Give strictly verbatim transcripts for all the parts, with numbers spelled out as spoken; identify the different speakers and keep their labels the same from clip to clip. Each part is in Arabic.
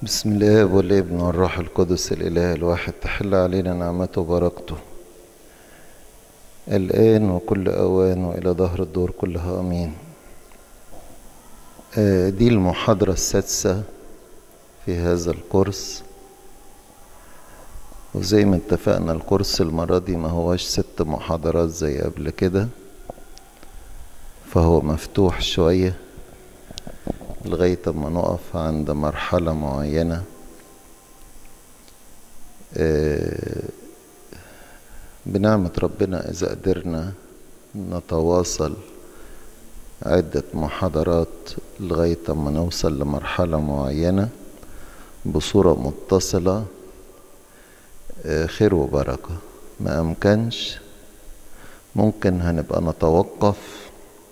Speaker 1: بسم الله والابن والروح القدس الإله الواحد تحل علينا نعمته وبركته الآن وكل أوان وإلى ظهر الدور كلها أمين. آه دي المحاضرة السادسة في هذا الكورس، وزي ما اتفقنا الكورس المرة دي ما هوش ست محاضرات زي قبل كده، فهو مفتوح شوية لغاية ما نقف عند مرحلة معينة. آه بنعمة ربنا إذا قدرنا نتواصل عدة محاضرات لغاية ما نوصل لمرحلة معينة بصورة متصلة، آه خير وبركة. ما أمكنش ممكن هنبقى نتوقف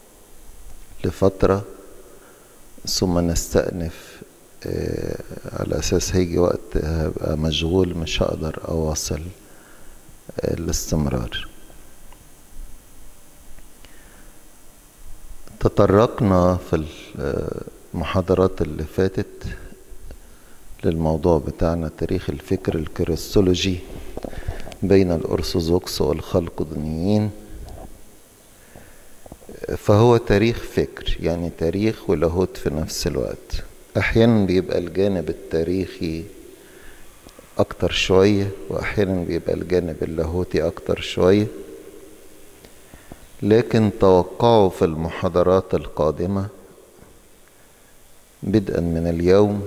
Speaker 1: لفترة ثم نستأنف، آه على أساس هيجي وقت هبقى مشغول مش هقدر أواصل آه الاستمرار. تطرقنا في المحاضرات اللي فاتت للموضوع بتاعنا تاريخ الفكر الكريستولوجي بين الأرثوذكس والخلقدونيين. فهو تاريخ فكر، يعني تاريخ ولاهوت في نفس الوقت. أحيانا بيبقى الجانب التاريخي أكتر شوية، وأحيانا بيبقى الجانب اللاهوتي أكتر شوية، لكن توقعوا في المحاضرات القادمة بدءا من اليوم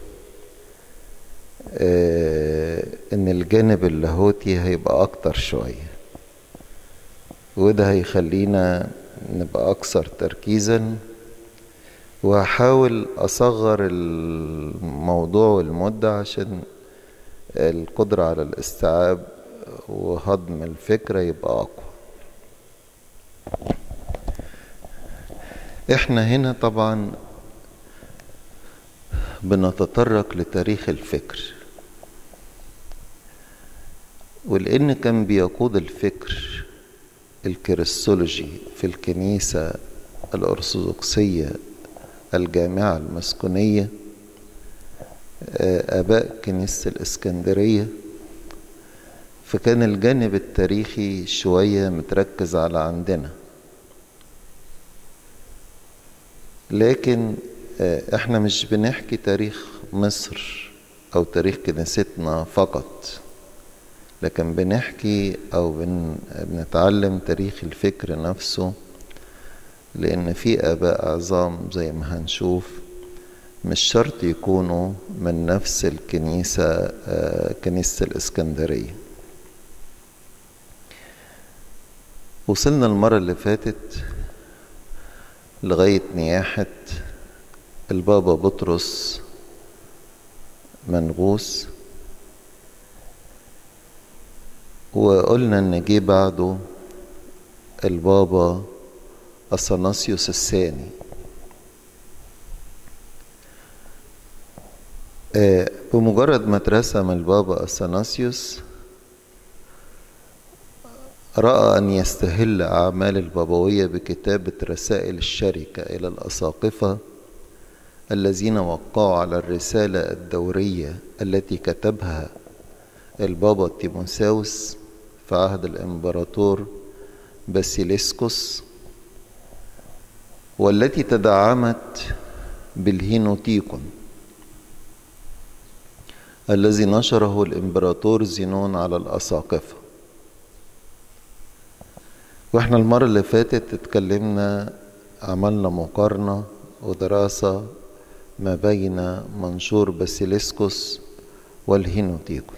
Speaker 1: آه إن الجانب اللاهوتي هيبقى أكتر شوية، وده هيخلينا نبقى أكثر تركيزا. وهحاول أصغر الموضوع والمدة عشان القدرة على الاستيعاب وهضم الفكرة يبقى أقوى. احنا هنا طبعا بنتطرق لتاريخ الفكر، ولأن كان بيقود الفكر الكريستولوجي في الكنيسة الأرثوذكسية الجامعة المسكونية آباء كنيسة الإسكندرية، فكان الجانب التاريخي شوية متركز على عندنا. لكن احنا مش بنحكي تاريخ مصر أو تاريخ كنيستنا فقط، لكن بنحكي أو بن بنتعلم تاريخ الفكر نفسه، لأن في آباء عظام زي ما هنشوف مش شرط يكونوا من نفس الكنيسة، كنيسة الإسكندرية. وصلنا المرة اللي فاتت لغاية نياحة البابا بطرس منغوس، وقلنا ان جه بعده البابا اثناسيوس الثاني. آه بمجرد ما اترسم البابا اثناسيوس رأى أن يستهل أعمال البابوية بكتابة رسائل الشركة إلى الأساقفة الذين وقعوا على الرسالة الدورية التي كتبها البابا تيموساوس في عهد الإمبراطور باسيليسكوس، والتي تدعمت بالهينوتيكون الذي نشره الإمبراطور زينون على الأساقفة. واحنا المرة اللي فاتت اتكلمنا، عملنا مقارنة ودراسة ما بين منشور باسيليسكوس والهينوتيكون.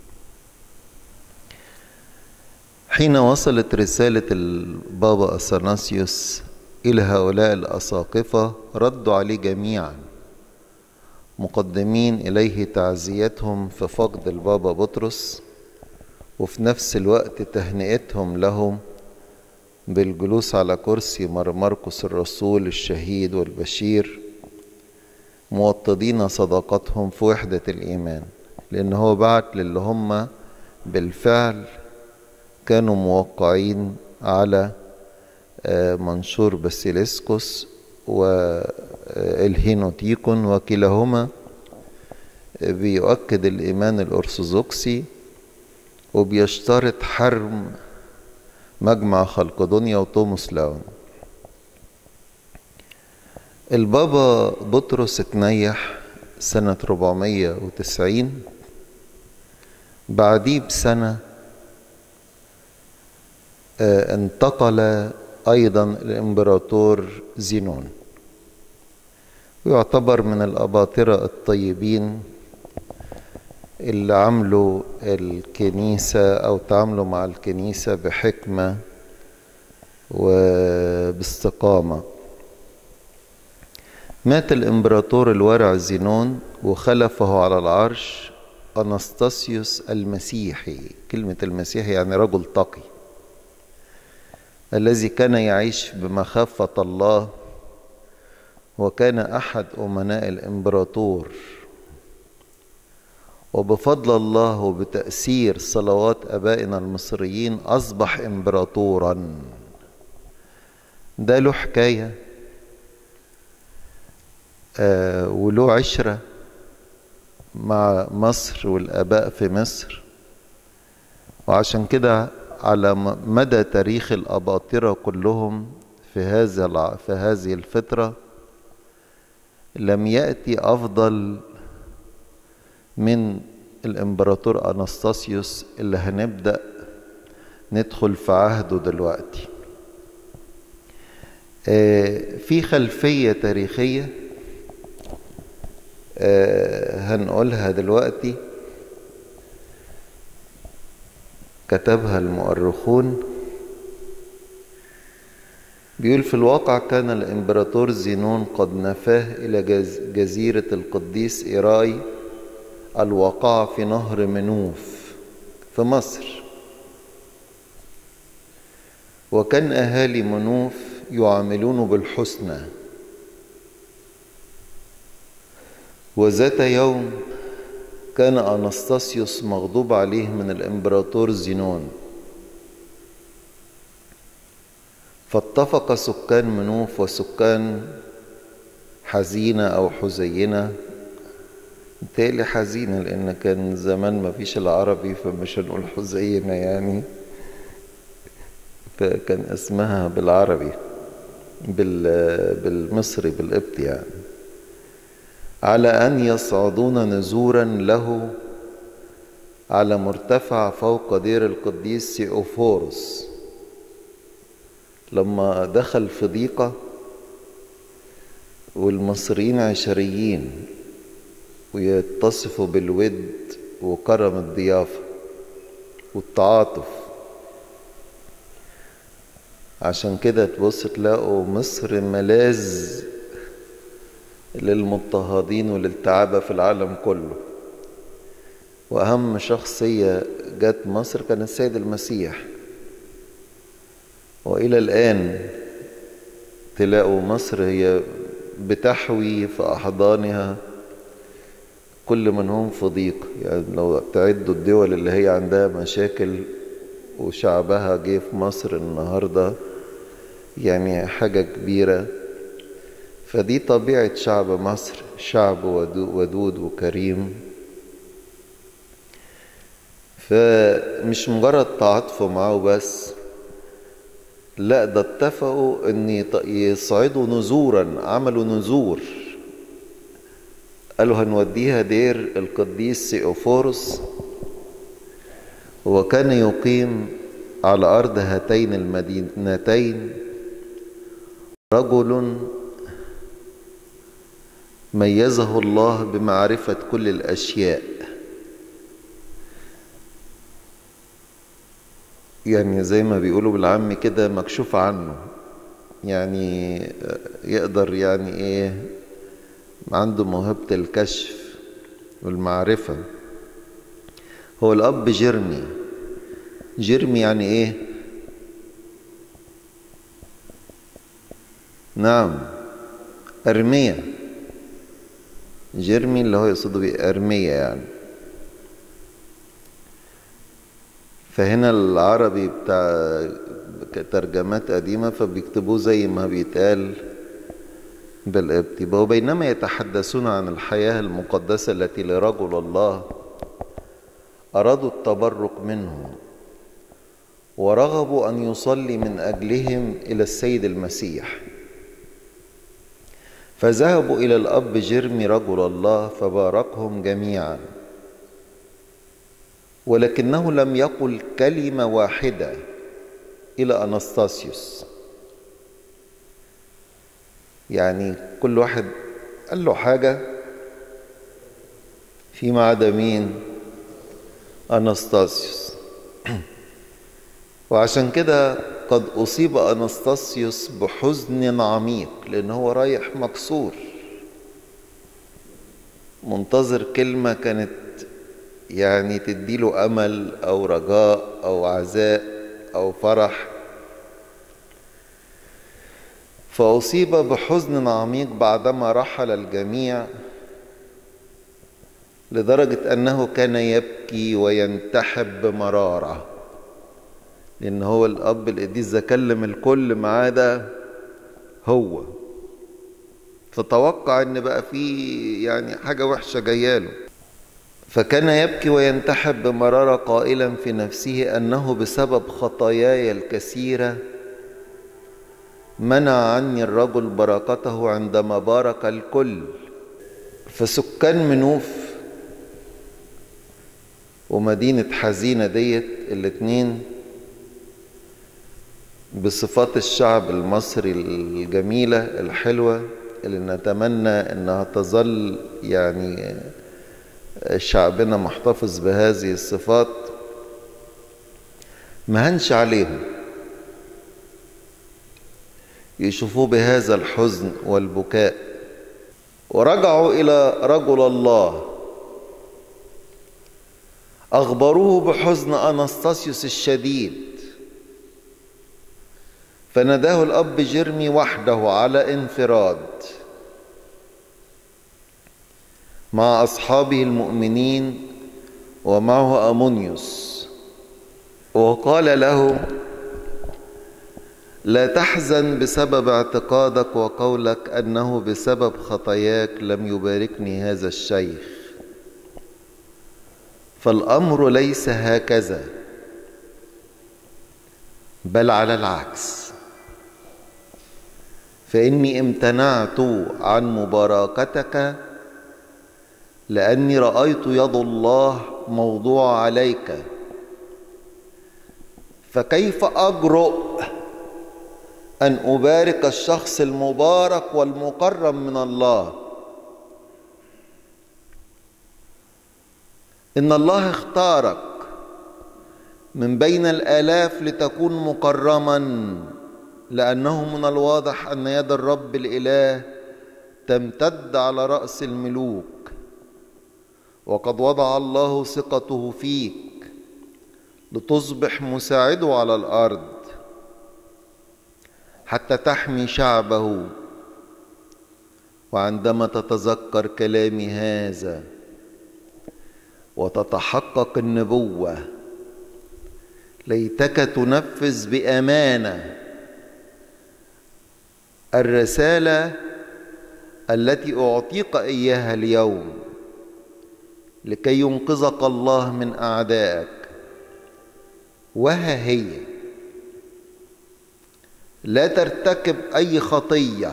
Speaker 1: حين وصلت رسالة البابا أثناسيوس إلى هؤلاء الأساقفة ردوا عليه جميعا، مقدمين إليه تعزيتهم في فقد البابا بطرس، وفي نفس الوقت تهنئتهم لهم بالجلوس على كرسي مرمرقس الرسول الشهيد والبشير، موطدين صداقتهم في وحدة الإيمان، لأن هو بعت للي هم بالفعل كانوا موقعين على منشور باسيليسكوس والهينوتيكون، وكلاهما بيؤكد الإيمان الأرثوذكسي وبيشترط حرم مجمع خلقدونيا وتوماس لاون. البابا بطرس اتنيح سنة أربعمية وتسعين، بعديه بسنة انتقل أيضا الإمبراطور زينون، ويعتبر من الأباطرة الطيبين اللي عملوا الكنيسة أو تعاملوا مع الكنيسة بحكمة وباستقامة. مات الإمبراطور الورع زينون وخلفه على العرش أنستاسيوس المسيحي. كلمة المسيحي يعني رجل تقي، الذي كان يعيش بمخافة الله، وكان أحد أمناء الإمبراطور، وبفضل الله وبتأثير صلوات أبائنا المصريين أصبح إمبراطورا. ده له حكاية آه وله عشرة مع مصر والآباء في مصر، وعشان كده على مدى تاريخ الأباطرة كلهم في هذا في هذه الفترة لم يأتي أفضل من الإمبراطور أنستاسيوس اللي هنبدأ ندخل في عهده دلوقتي. آه في خلفية تاريخية آه هنقولها دلوقتي كتبها المؤرخون. بيقول في الواقع كان الإمبراطور زينون قد نفاه إلى جزيرة القديس إيراي الواقعة في نهر منوف في مصر، وكان أهالي منوف يعاملونه بالحسنى. وذات يوم كان أنستاسيوس مغضوب عليه من الإمبراطور زينون، فاتفق سكان منوف وسكان حزينة أو حزينة، بالتالي حزينة لأن كان زمان ما فيش العربي فمش هنقول حزينة يعني، فكان اسمها بالعربي بالمصري بالقبطي يعني، على أن يصعدون نزورا له على مرتفع فوق دير القديس سيوفورس. لما دخل في ضيقة والمصريين عشريين ويتصفوا بالود وكرم الضيافة والتعاطف، عشان كده تبص تلاقوا مصر ملاذ للمضطهدين وللتعابة في العالم كله. وأهم شخصية جت مصر كان السيد المسيح، وإلى الآن تلاقوا مصر هي بتحوي في أحضانها كل من هم في ضيق. يعني لو تعدوا الدول اللي هي عندها مشاكل وشعبها جه في مصر النهاردة يعني حاجة كبيرة. فدي طبيعة شعب مصر، شعب ودود وكريم. فمش مجرد تعاطفوا معه بس، لا ده اتفقوا ان يصعدوا نزورا، عملوا نزور، قالوا هنوديها دير القديس سيوفورس. وكان يقيم على أرض هاتين المدينتين رجل ميزه الله بمعرفة كل الأشياء، يعني زي ما بيقولوا بالعام كده مكشوف عنه، يعني يقدر يعني ايه، عنده موهبة الكشف والمعرفة. هو الأب جيرمي. جيرمي يعني ايه؟ نعم أرمية. جيرمي اللي هو يقصده بيه أرمية يعني. فهنا العربي بتاع ترجمات قديمة فبيكتبوه زي ما بيتقال بالقبطي. وبينما يتحدثون عن الحياة المقدسة التي لرجل الله أرادوا التبرك منه ورغبوا أن يصلي من أجلهم إلى السيد المسيح، فذهبوا إلى الأب جيرمي رجل الله فباركهم جميعا، ولكنه لم يقل كلمة واحدة إلى أنستاسيوس. يعني كل واحد قال له حاجة فيما عدا مين؟ أنستاسيوس. وعشان كده قد أصيب أنستاسيوس بحزن عميق، لأن هو رايح مكسور منتظر كلمة كانت يعني تديله أمل أو رجاء أو عزاء أو فرح، فأصيب بحزن عميق بعدما رحل الجميع، لدرجة أنه كان يبكي وينتحب بمرارة، لأن هو الأب القديس ده كلم الكل ما عدا هو، فتوقع أن بقى فيه يعني حاجة وحشة جاياله، فكان يبكي وينتحب بمرارة قائلا في نفسه أنه بسبب خطاياي الكثيرة منع عني الرجل بركته عندما بارك الكل. فسكان منوف ومدينة حزينة ديت الاتنين بصفات الشعب المصري الجميلة الحلوة اللي نتمنى انها تظل يعني شعبنا محتفظ بهذه الصفات، ما هنش عليهم يشوفوه بهذا الحزن والبكاء، ورجعوا إلى رجل الله أخبروه بحزن أنستاسيوس الشديد، فناداه الأب جيرمي وحده على انفراد مع أصحابه المؤمنين ومعه أمونيوس، وقال له: لا تحزن بسبب اعتقادك وقولك أنه بسبب خطاياك لم يباركني هذا الشيخ، فالأمر ليس هكذا، بل على العكس، فإني امتنعت عن مباركتك لأني رأيت يد الله موضوع عليك، فكيف أجرؤ أن أبارك الشخص المبارك والمكرم من الله؟ إن الله اختارك من بين الآلاف لتكون مكرما، لأنه من الواضح أن يد الرب الإله تمتد على رأس الملوك، وقد وضع الله ثقته فيك لتصبح مساعده على الأرض حتى تحمي شعبه. وعندما تتذكر كلامي هذا وتتحقق النبوة، ليتك تنفذ بأمانة الرسالة التي أعطيك إياها اليوم لكي ينقذك الله من أعدائك، وها هي: لا ترتكب أي خطية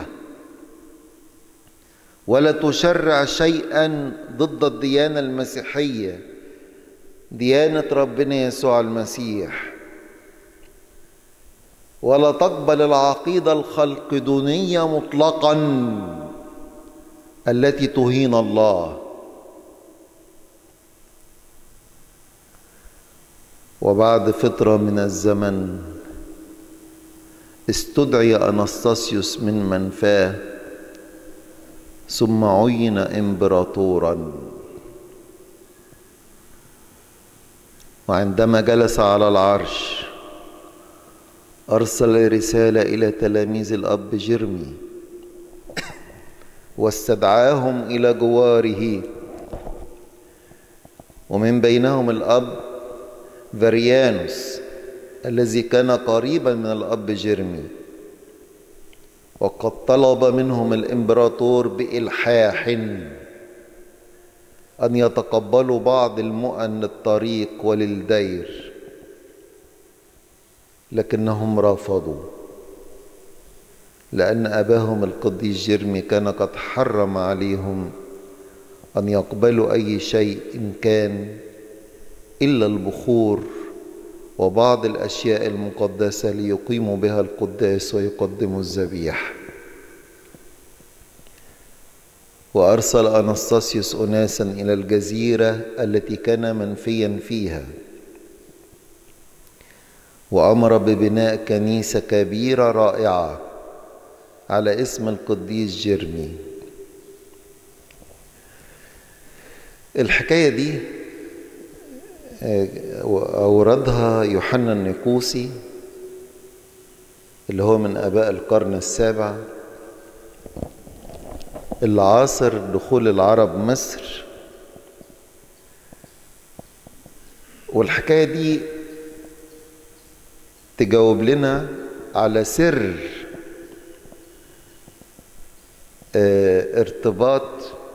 Speaker 1: ولا تشرع شيئا ضد الديانة المسيحية، ديانة ربنا يسوع المسيح، ولا تقبل العقيدة الخلقدونية مطلقا التي تهين الله. وبعد فترة من الزمن استدعي أنستاسيوس من منفاه ثم عين إمبراطورا، وعندما جلس على العرش أرسل رسالة إلى تلاميذ الأب جيرمي واستدعاهم إلى جواره، ومن بينهم الأب فاريانوس الذي كان قريبا من الأب جيرمي، وقد طلب منهم الإمبراطور بإلحاح أن يتقبلوا بعض المؤن للطريق وللدير، لكنهم رفضوا، لأن أباهم القديس جيرمي كان قد حرم عليهم أن يقبلوا أي شيء كان إلا البخور وبعض الأشياء المقدسة ليقيموا بها القداس ويقدموا الذبيح. وأرسل أنستاسيوس أناسا إلى الجزيرة التي كان منفيا فيها، وأمر ببناء كنيسة كبيرة رائعة على اسم القديس جيرمي. الحكاية دي أوردها يوحنا النيقوسي اللي هو من آباء القرن السابع، اللي عاصر دخول العرب مصر. والحكاية دي تجاوب لنا على سر اه ارتباط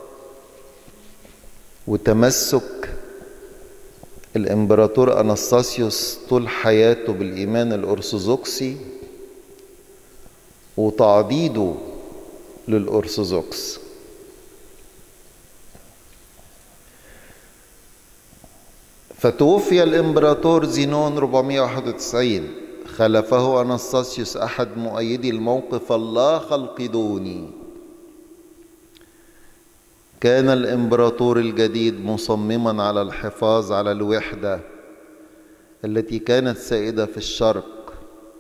Speaker 1: وتمسك الإمبراطور أنستاسيوس طول حياته بالإيمان الأرثوذكسي وتعضيده للأرثوذكس. فتوفي الإمبراطور زينون أربعمائة وواحد وتسعين، خلفه أنستاسيوس أحد مؤيدي الموقف اللا خلقدوني. كان الإمبراطور الجديد مصمما على الحفاظ على الوحدة التي كانت سائدة في الشرق،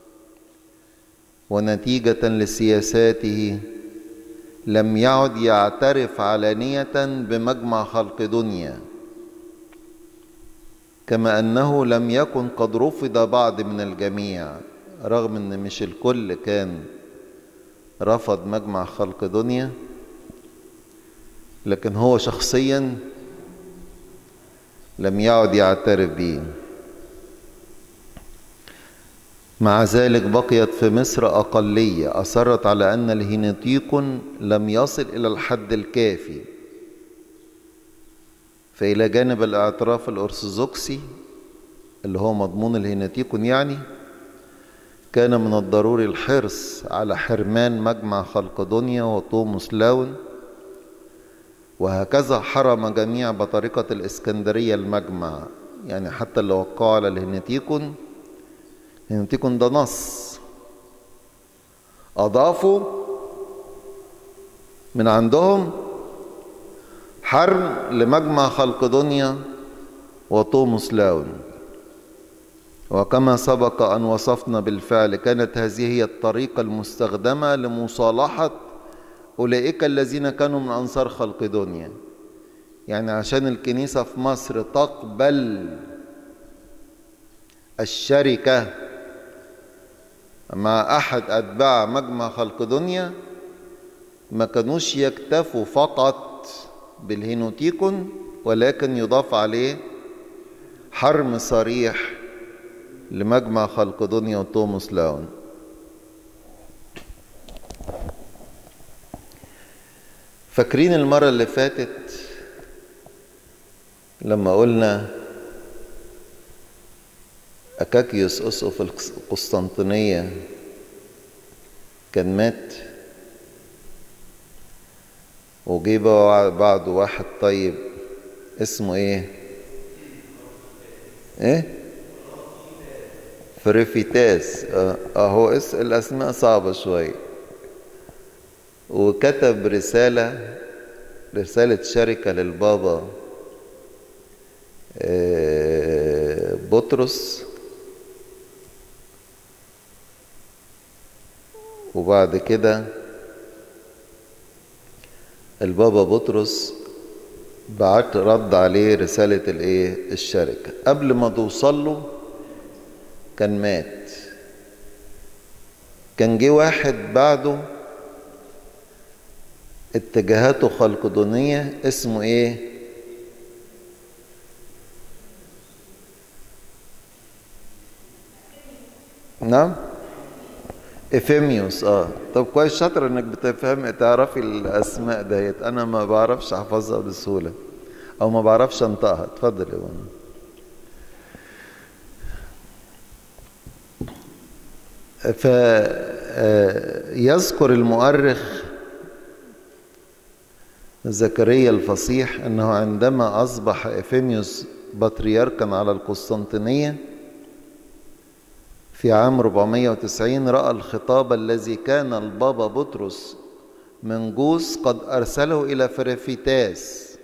Speaker 1: ونتيجة لسياساته لم يعد يعترف علانية بمجمع خلقدونيا، كما أنه لم يكن قد رفض بعض من الجميع، رغم أن مش الكل كان رفض مجمع خلقدونيا، لكن هو شخصيا لم يعد يعترف به. مع ذلك بقيت في مصر أقلية أصرت على أن الهينيتيكون لم يصل إلى الحد الكافي، فإلى جانب الاعتراف الأرثوذكسي اللي هو مضمون الهينيتيكون يعني، كان من الضروري الحرص على حرمان مجمع خلقدونيا وطوموس لاون، وهكذا حرم جميع بطارقة الإسكندرية المجمع. يعني حتى اللي وقعوا على الهينيتيكون، الهينيتيكون ده نص أضافوا من عندهم حرم لمجمع خلقدونيا وطوموس لاون. وكما سبق أن وصفنا بالفعل، كانت هذه هي الطريقة المستخدمة لمصالحة أولئك الذين كانوا من أنصار خلقدونيا. يعني عشان الكنيسة في مصر تقبل الشركة مع أحد أتباع مجمع خلقدونيا، ما كانوش يكتفوا فقط بالهينوتيكون، ولكن يضاف عليه حرم صريح لمجمع خلقدونيا وطوموس لاون. فاكرين المرة اللي فاتت لما قلنا أكاكيوس أسقف القسطنطينية كان مات، وجي بعده واحد طيب اسمه ايه ايه فريفيتاس. اهو اس الاسماء صعبة شوية. وكتب رسالة رسالة شركة للبابا بطرس، وبعد كده البابا بطرس بعت رد عليه رسالة الايه الشركة. قبل ما توصل له كان مات. كان جه واحد بعده اتجاهاته خلقدونية اسمه ايه نعم افيميوس. اه طب كويس، شاطر انك بتفهم تعرفي الاسماء ديت، انا ما بعرفش احفظها بسهوله او ما بعرفش انطقها. اتفضل يا بابا. فيذكر المؤرخ زكريا الفصيح أنه عندما أصبح إفيميوس بطريركا على القسطنطينية في عام أربعمائة وتسعين رأى الخطاب الذي كان البابا بطرس من جوس قد أرسله إلى فريفيتاس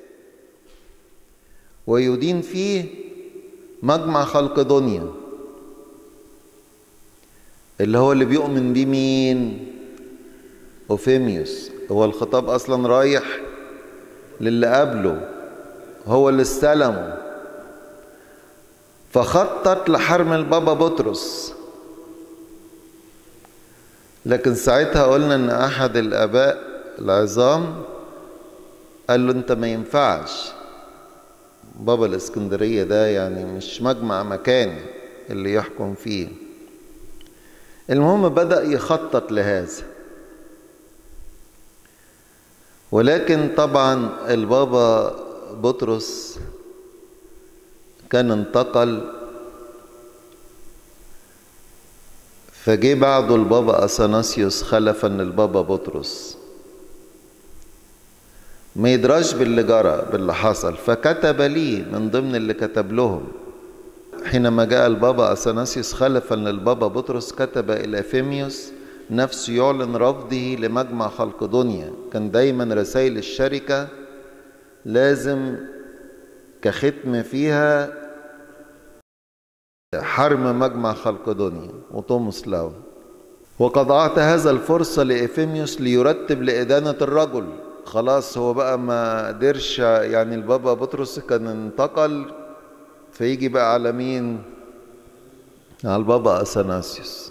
Speaker 1: ويدين فيه مجمع خلقدونيا، اللي هو اللي بيؤمن بيه مين؟ أوفيميوس. هو الخطاب أصلا رايح للي قبله، هو اللي استلمه، فخطط لحرم البابا بطرس. لكن ساعتها قلنا ان احد الاباء العظام قال له انت ما ينفعش، بابا الاسكندرية ده يعني مش مجمع مكاني اللي يحكم فيه. المهم بدأ يخطط لهذا، ولكن طبعا البابا بطرس كان انتقل، فجي بعده البابا أثناسيوس خلفا للبابا بطرس، ما يدراش باللي جرى باللي حصل، فكتب لي من ضمن اللي كتب لهم حينما جاء البابا أثناسيوس خلفا للبابا بطرس كتب إلى فيميوس نفسه يعلن رفضه لمجمع خلقدونيا. كان دايما رسائل الشركة لازم كختم فيها حرم مجمع خلقدونيا وتوماس لاو. وقد أعطى هذا الفرصة لإفيميوس ليرتب لإدانة الرجل. خلاص هو بقى ما قدرش، يعني البابا بطرس كان انتقل، فيجي بقى على مين؟ على البابا أثناسيوس.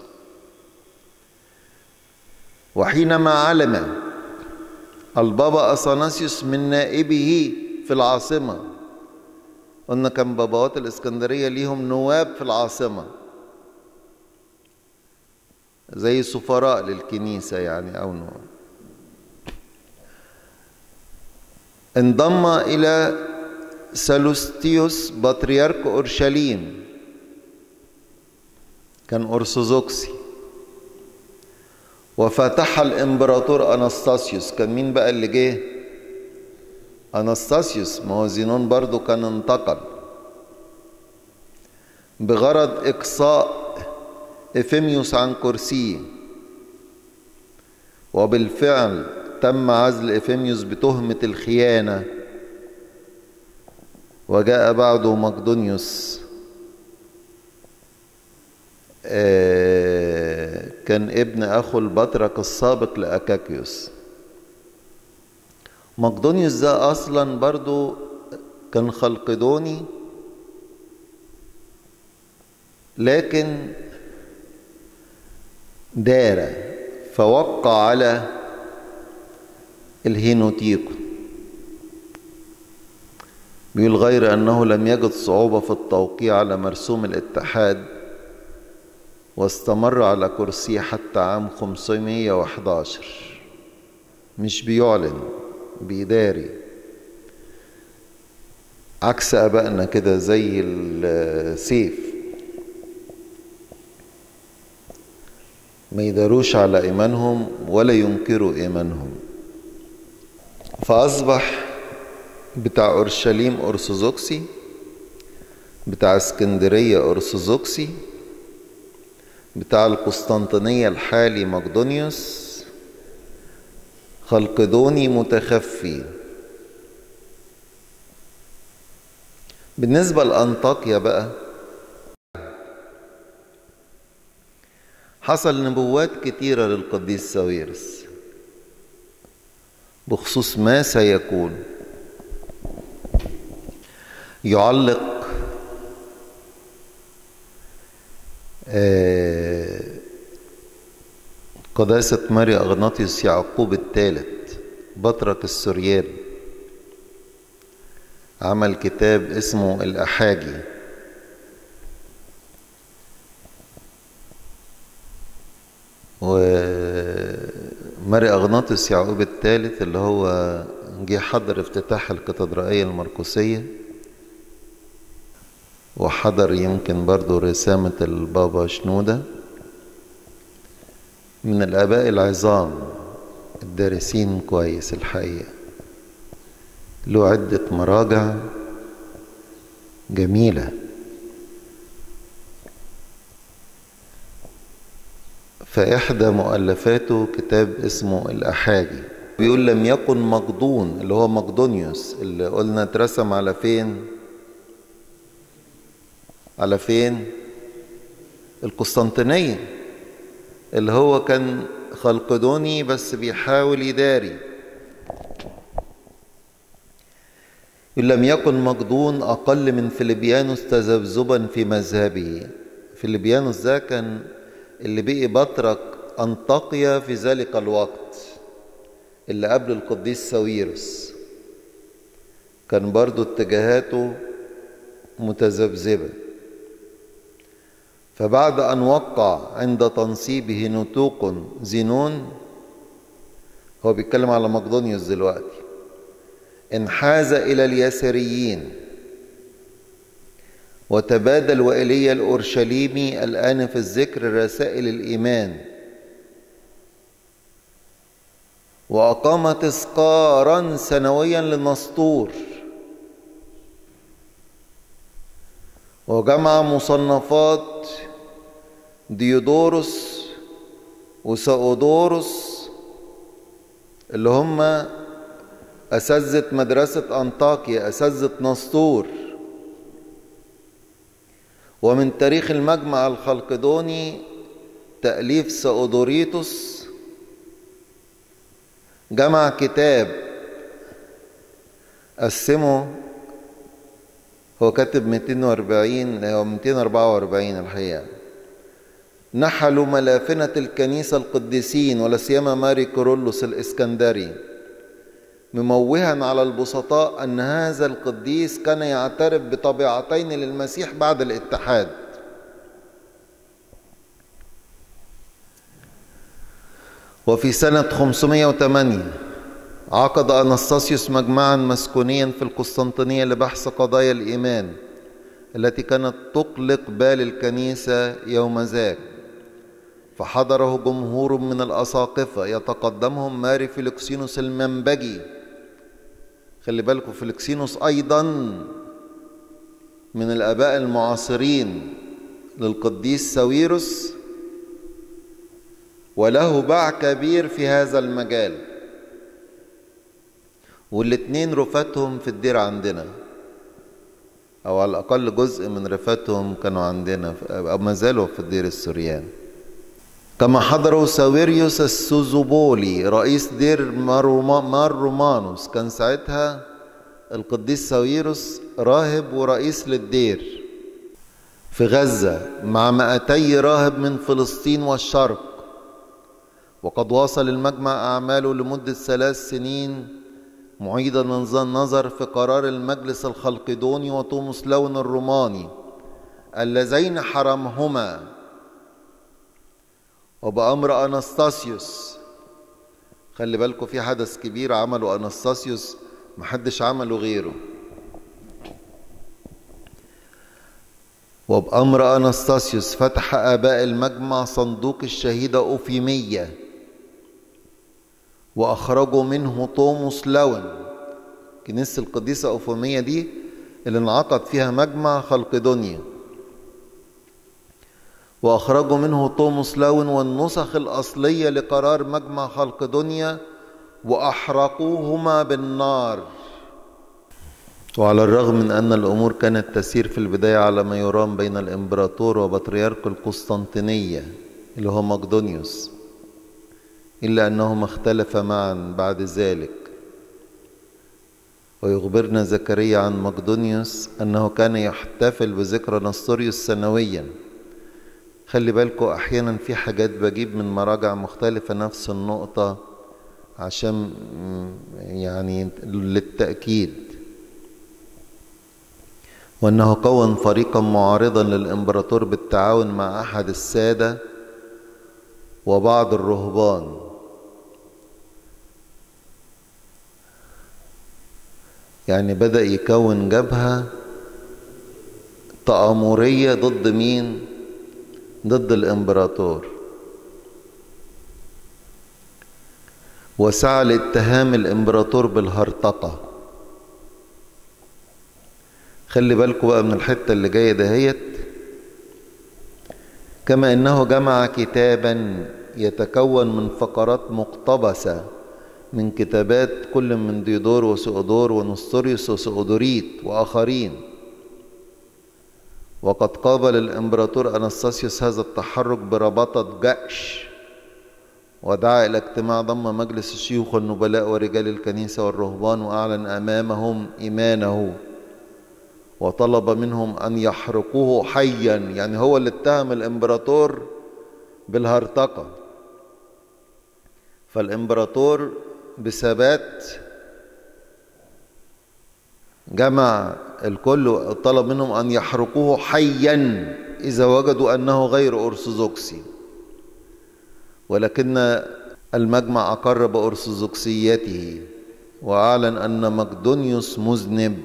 Speaker 1: وحينما علم البابا أثناسيوس من نائبه في العاصمة، قلنا كان باباوات الإسكندرية ليهم نواب في العاصمة زي سفراء للكنيسة يعني أو نواب، انضم إلى سالوستيوس بطريرك أورشليم، كان أرثوذكسي، وفتح الإمبراطور أناستاسيوس. كان مين بقى اللي جه؟ أناستاسيوس، ما هو زينون برضو كان انتقل، بغرض إقصاء إفيميوس عن كرسيه. وبالفعل تم عزل إفيميوس بتهمة الخيانة. وجاء بعده مقدونيوس، كان ابن أخو البطرك السابق لأكاكيوس. مقدونيوس ده أصلا برضو كان خلقدوني، لكن دار فوقع على الهينوتيكو. بيقول غير أنه لم يجد صعوبة في التوقيع على مرسوم الاتحاد، واستمر على كرسيه حتى عام خمسمائة وأحد عشر. مش بيعلن، بيداري، عكس أبائنا كده زي السيف، ما يداروش على إيمانهم ولا ينكروا إيمانهم. فأصبح بتاع أورشليم أرثوذكسي، بتاع اسكندرية أرثوذكسي، بتاع القسطنطينية الحالي مقدونيوس خلقدوني متخفي. بالنسبة لأنطاكيا بقى حصل نبوات كتيرة للقديس ساويرس بخصوص ما سيكون. يعلق قداسة ماري أغناطيوس يعقوب الثالث بطرك السوريان، عمل كتاب اسمه الأحاجي. وماري أغناطيوس يعقوب الثالث اللي هو جه حضر افتتاح الكاتدرائية المرقسية، وحضر يمكن برضو رسامة البابا شنودة، من الآباء العظام الدارسين كويس الحقيقة، له عدة مراجع جميلة. فإحدى مؤلفاته كتاب اسمه الأحاجي، بيقول لم يكن مقدون اللي هو مقدونيوس اللي قلنا اترسم على فين؟ على فين؟ القسطنطينية، اللي هو كان خلقدوني بس بيحاول يداري. لم يكن مقدون أقل من فيلبيانوس تذبذبا في مذهبه. فيلبيانوس ده كان اللي بقي بطرك أنطاكيا في ذلك الوقت، اللي قبل القديس ساويرس، كان برضو اتجاهاته متذبذبة. فبعد أن وقع عند تنصيبه نطوق زينون، هو بيتكلم على مقدونيوس دلوقتي، انحاز إلى اليساريين وتبادل وإيليا الأورشليمي الآن في الذكر رسائل الإيمان، وأقام تذكارا سنويا للنسطور، وجمع مصنفات ديودوروس وساودوروس اللي هم أساتذة مدرسة أنطاكيا، أساتذة نسطور. ومن تاريخ المجمع الخلقدوني تأليف ساودوريتوس، جمع كتاب قسمه، هو كاتب مئتين وأربعين أو مئتين وأربعة وأربعين الحقيقة، نحلوا ملافنة الكنيسة القديسين ولا سيما ماري كورولوس الإسكندري، مموها على البسطاء أن هذا القديس كان يعترف بطبيعتين للمسيح بعد الاتحاد. وفي سنة خمسمائة وثمانية عقد أنستاسيوس مجمعا مسكونيا في القسطنطينية لبحث قضايا الإيمان التي كانت تقلق بال الكنيسة يوم ذاك، فحضره جمهور من الأساقفة يتقدمهم ماري فيلكسينوس المنبجي. خلي بالكم فيلكسينوس أيضا من الآباء المعاصرين للقديس ساويرس، وله باع كبير في هذا المجال، والاتنين رفاتهم في الدير عندنا، أو على الأقل جزء من رفاتهم كانوا عندنا أو ما زالوا في الدير السوريان. كما حضروا ساويريوس السوزوبولي رئيس دير مار رومانوس، كان ساعتها القديس ساويرس راهب ورئيس للدير في غزة مع مئتي راهب من فلسطين والشرق. وقد واصل المجمع أعماله لمدة ثلاث سنين معيدا النظر في قرار المجلس الخلقدوني وتوموس لون الروماني اللذين حرمهما، وبأمر أنستاسيوس. خلي بالكم في حدث كبير عمله أنستاسيوس محدش عمله غيره. وبأمر أنستاسيوس فتح آباء المجمع صندوق الشهيدة أوفيمية وأخرجوا منه توموس لون. كنيسة القديسة أوفيمية دي اللي انعقد فيها مجمع خلقدونيا، وأخرجوا منه توموس لون والنسخ الأصلية لقرار مجمع خلقدونيا وأحرقوهما بالنار. وعلى الرغم من أن الأمور كانت تسير في البداية على ما يرام بين الإمبراطور وبطريرك القسطنطينية اللي هو مقدونيوس، إلا أنهما اختلفا معا بعد ذلك. ويخبرنا زكريا عن مقدونيوس أنه كان يحتفل بذكرى نستوريوس سنويا. خلي بالكم أحيانا في حاجات بجيب من مراجع مختلفة نفس النقطة عشان يعني للتأكيد. وأنه كون فريقا معارضا للإمبراطور بالتعاون مع أحد السادة وبعض الرهبان. يعني بدأ يكون جبهة تآمرية ضد مين؟ ضد الإمبراطور، وسعى لاتهام الإمبراطور بالهرطقة. خلي بالكوا بقى من الحتة اللي جاية دهيت. كما إنه جمع كتابا يتكون من فقرات مقتبسة من كتابات كل من ديودور وسؤدور ونستوريوس وسؤدوريت وآخرين. وقد قابل الإمبراطور أنستاسيوس هذا التحرك بربطة جأش، ودعا إلى اجتماع ضم مجلس الشيوخ والنبلاء ورجال الكنيسة والرهبان، وأعلن أمامهم إيمانه، وطلب منهم أن يحرقوه حيا. يعني هو اللي اتهم الإمبراطور بالهرطقة. فالإمبراطور بثبات جمع الكل وطلب منهم أن يحرقوه حيا إذا وجدوا أنه غير أرثوذكسي، ولكن المجمع أقر بأرثوذكسيته وأعلن أن مقدونيوس مذنب.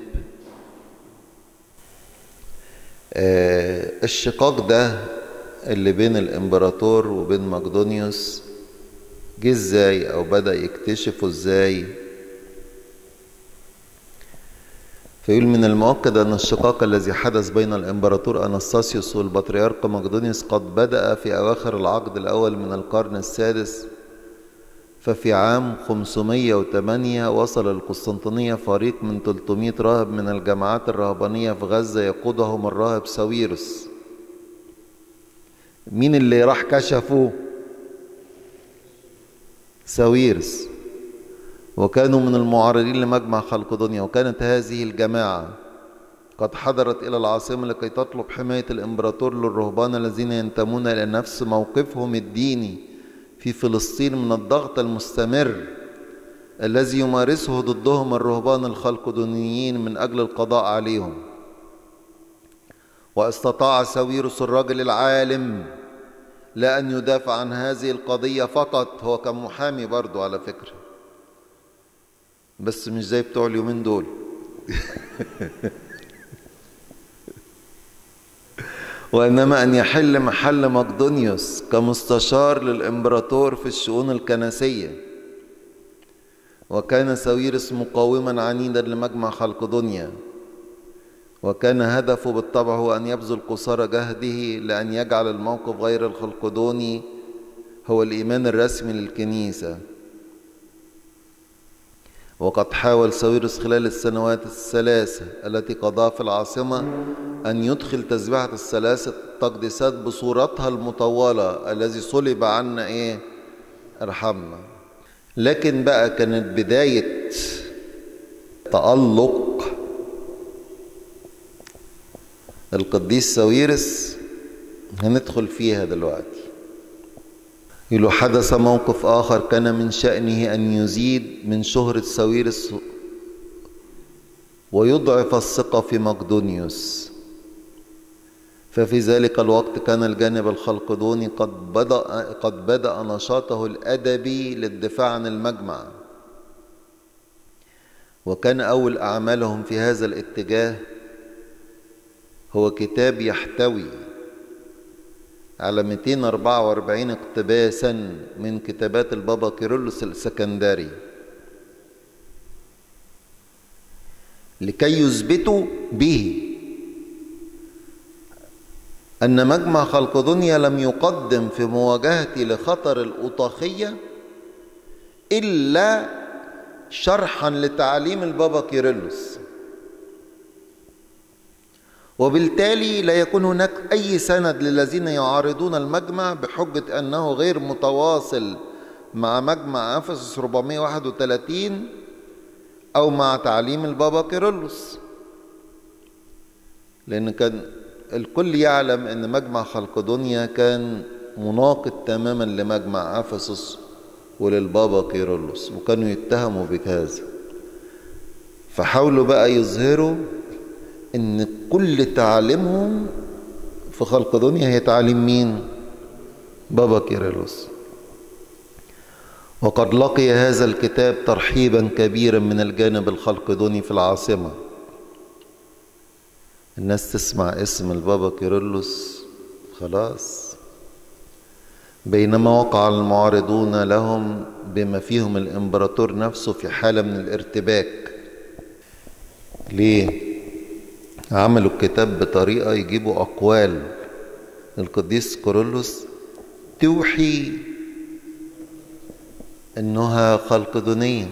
Speaker 1: آه الشقاق ده اللي بين الإمبراطور وبين مقدونيوس جه ازاي أو بدأ يكتشفه ازاي؟ فيقول من المؤكد أن الشقاق الذي حدث بين الإمبراطور أنستاسيوس والبطريرك مقدونيوس قد بدأ في أواخر العقد الأول من القرن السادس. ففي عام خمسمائة وثمانية وصل القسطنطينية فريق من ثلاثمائة راهب من الجماعات الرهبانية في غزة يقودهم الراهب ساويرس. مين اللي راح كشفه؟ ساويرس. وكانوا من المعارضين لمجمع خلقدونيا. وكانت هذه الجماعة قد حضرت إلى العاصمة لكي تطلب حماية الإمبراطور للرهبان الذين ينتمون إلى نفس موقفهم الديني في فلسطين من الضغط المستمر الذي يمارسه ضدهم الرهبان الخلقدونيين من أجل القضاء عليهم. واستطاع ساويرس الرجل العالم لا أن يدافع عن هذه القضية فقط، هو كان محامي برضو على فكرة، بس مش زي بتوع اليومين دول وإنما أن يحل محل مقدونيوس كمستشار للإمبراطور في الشؤون الكنسية. وكان ساويرس مقاوما عنيدا لمجمع خلقدونيا، وكان هدفه بالطبع هو أن يبذل قصارى جهده لأن يجعل الموقف غير الخلقدوني هو الإيمان الرسمي للكنيسة. وقد حاول ساويرس خلال السنوات الثلاثة التي قضاها في العاصمة أن يدخل تسبيحة الثلاثة التقديسات بصورتها المطولة الذي صلب عنا إيه؟ ارحمنا. لكن بقى كانت بداية تألق القديس ساويرس هندخل فيها دلوقتي. يقول حدث موقف آخر كان من شأنه أن يزيد من شهرة ساويرس ويضعف الثقة في مقدونيوس. ففي ذلك الوقت كان الجانب الخلقدوني قد بدأ, قد بدأ نشاطه الأدبي للدفاع عن المجمع. وكان أول أعمالهم في هذا الاتجاه هو كتاب يحتوي على مئتين وأربعة وأربعين اقتباسا من كتابات البابا كيرلس السكندري لكي يثبتوا به أن مجمع خلقدونيا لم يقدم في مواجهة لخطر الأوطاخية إلا شرحا لتعاليم البابا كيرلس، وبالتالي لا يكون هناك أي سند للذين يعارضون المجمع بحجة أنه غير متواصل مع مجمع أفسس أربعمائة وواحد وثلاثين أو مع تعليم البابا كيرلس، لأن كان الكل يعلم أن مجمع خلقدونيا كان مناقض تماما لمجمع أفسس وللبابا كيرلس، وكانوا يتهموا بهذا. فحاولوا بقى يظهروا ان كل تعاليمهم في خلقدونيا هي تعاليم مين؟ بابا كيرلس. وقد لقي هذا الكتاب ترحيبا كبيرا من الجانب الخلقدوني في العاصمة. الناس تسمع اسم البابا كيرلس خلاص، بينما وقع المعارضون لهم بما فيهم الإمبراطور نفسه في حالة من الارتباك. ليه؟ عملوا الكتاب بطريقة يجيبوا أقوال القديس كيرلس توحي إنها خلقدونية،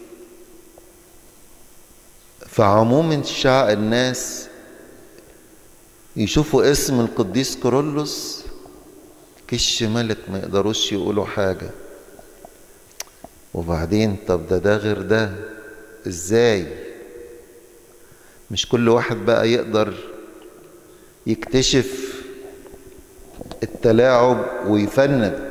Speaker 1: فعموم الشعب الناس يشوفوا اسم القديس كيرلس كش ملك، ما يقدروش يقولوا حاجة. وبعدين طب ده ده غير ده ازاي؟ مش كل واحد بقى يقدر يكتشف التلاعب ويفند.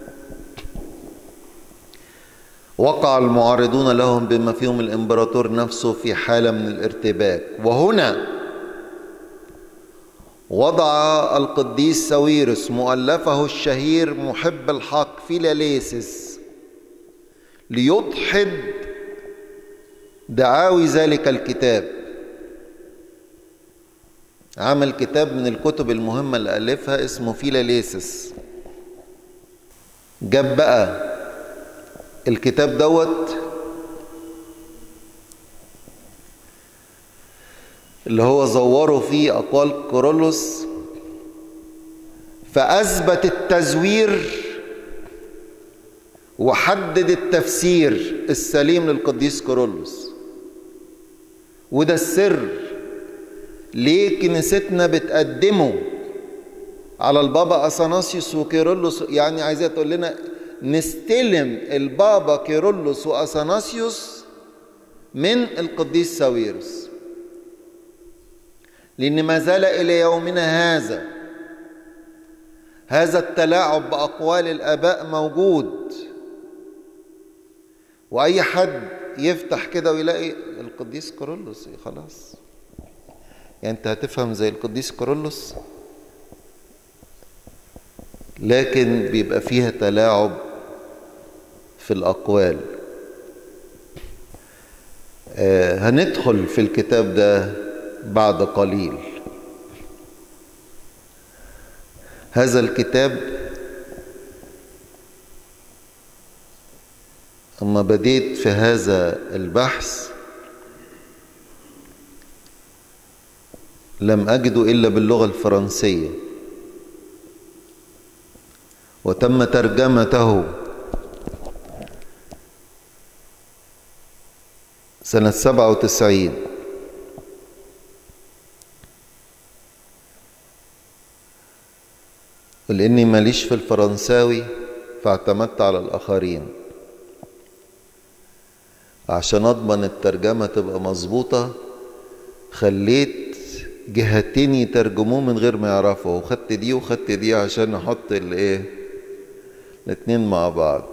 Speaker 1: وقع المعارضون لهم بما فيهم الإمبراطور نفسه في حالة من الارتباك. وهنا وضع القديس ساويرس مؤلفه الشهير محب الحق فيلاليسس ليدحض دعاوي ذلك الكتاب. عمل كتاب من الكتب المهمة اللي ألفها اسمه فيلاليسس. جاب بقى الكتاب دوت اللي هو زوروا فيه أقوال كيرلس، فأثبت التزوير وحدد التفسير السليم للقديس كيرلس. وده السر ليه كنيستنا بتقدمه على البابا أثناسيوس وكيرلس. يعني عايزة تقول لنا نستلم البابا كيرلس وأثناسيوس من القديس ساويرس، لأن ما زال إلى يومنا هذا هذا التلاعب بأقوال الآباء موجود. وأي حد يفتح كده ويلاقي القديس كيرلس خلاص، يعني أنت هتفهم زي القديس كيرلس، لكن بيبقى فيها تلاعب في الأقوال. آه هندخل في الكتاب ده بعد قليل. هذا الكتاب أما بديت في هذا البحث لم أجده إلا باللغة الفرنسية، وتم ترجمته سنة سبعة وتسعين. لأني ماليش في الفرنساوي فاعتمدت على الآخرين عشان أضمن الترجمة تبقى مظبوطة. خليت جهتين يترجموه من غير ما يعرفوا، وخدت دي وخدت دي عشان أحط الايه الاتنين مع بعض.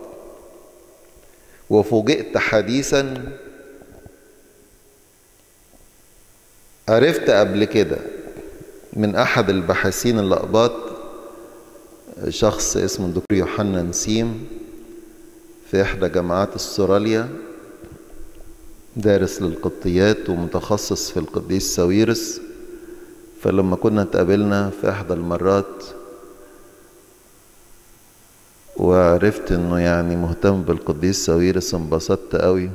Speaker 1: وفوجئت حديثا، عرفت قبل كده من أحد الباحثين الأقباط، شخص اسمه الدكتور يوحنا نسيم في إحدى جامعات استراليا، دارس للقبطيات ومتخصص في القديس ساويرس. فلما كنا اتقابلنا في إحدى المرات وعرفت إنه يعني مهتم بالقديس ساويرس انبسطت قوي.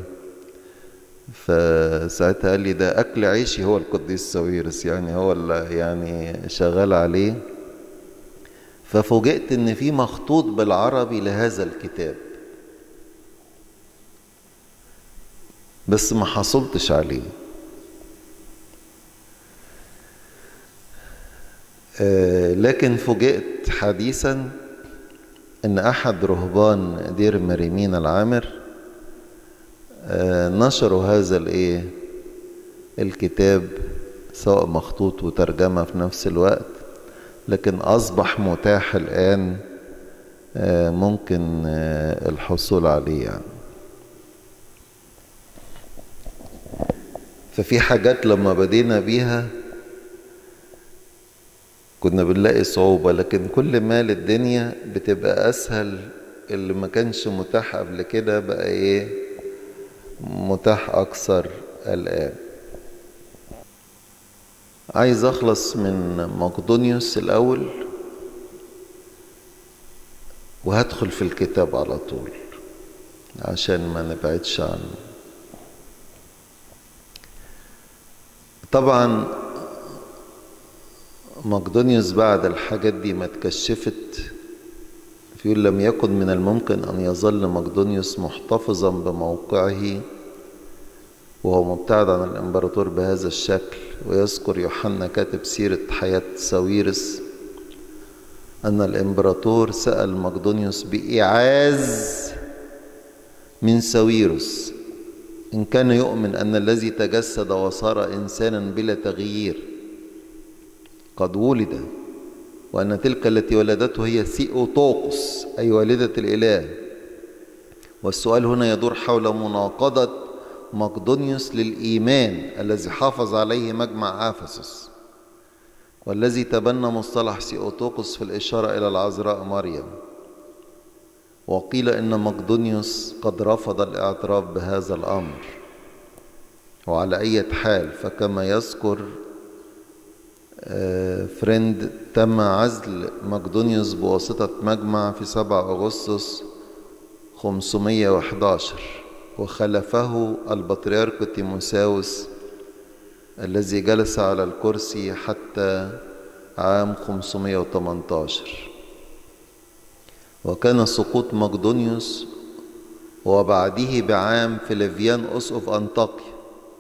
Speaker 1: فساعتها قال لي ده أكل عيشي هو القديس ساويرس، يعني هو اللي يعني شغال عليه. ففوجئت إن في مخطوط بالعربي لهذا الكتاب، بس ما حصلتش عليه. آه لكن فوجئت حديثا ان احد رهبان دير مريمين العامر آه نشروا هذا الايه الكتاب، سواء مخطوط وترجمة في نفس الوقت، لكن اصبح متاح الان آه ممكن آه الحصول عليه يعني. ففي حاجات لما بدينا بيها كنا بنلاقي صعوبة، لكن كل ما للدنيا بتبقى أسهل اللي ما كانش متاح قبل كده بقى ايه متاح اكثر الان. عايز اخلص من مقدونيوس الاول وهدخل في الكتاب على طول عشان ما نبعدش عنه. طبعا مقدونيوس بعد الحاجات دي ما اتكشفت يقول لم يكن من الممكن أن يظل مقدونيوس محتفظا بموقعه وهو مبتعد عن الإمبراطور بهذا الشكل. ويذكر يوحنا كاتب سيرة حياة ساويرس أن الإمبراطور سأل مقدونيوس بإيعاز من ساويرس إن كان يؤمن أن الذي تجسد وصار إنسانا بلا تغيير قد ولد، وأن تلك التي ولدته هي ثيوتوكوس أي والدة الإله. والسؤال هنا يدور حول مناقضة مقدونيوس للإيمان الذي حافظ عليه مجمع أفسس، والذي تبنى مصطلح ثيوتوكوس في الإشارة إلى العذراء مريم. وقيل إن مقدونيوس قد رفض الاعتراف بهذا الأمر. وعلى أي حال فكما يذكر فريند تم عزل مقدونيوس بواسطة مجمع في سبعة أغسطس خمسمائة وأحد عشر، وخلفه البطريرك تيموساوس الذي جلس على الكرسي حتى عام خمسمائة وثمانية عشر. وكان سقوط مقدونيوس وبعده بعام فليفيان أسقف أنطاكيا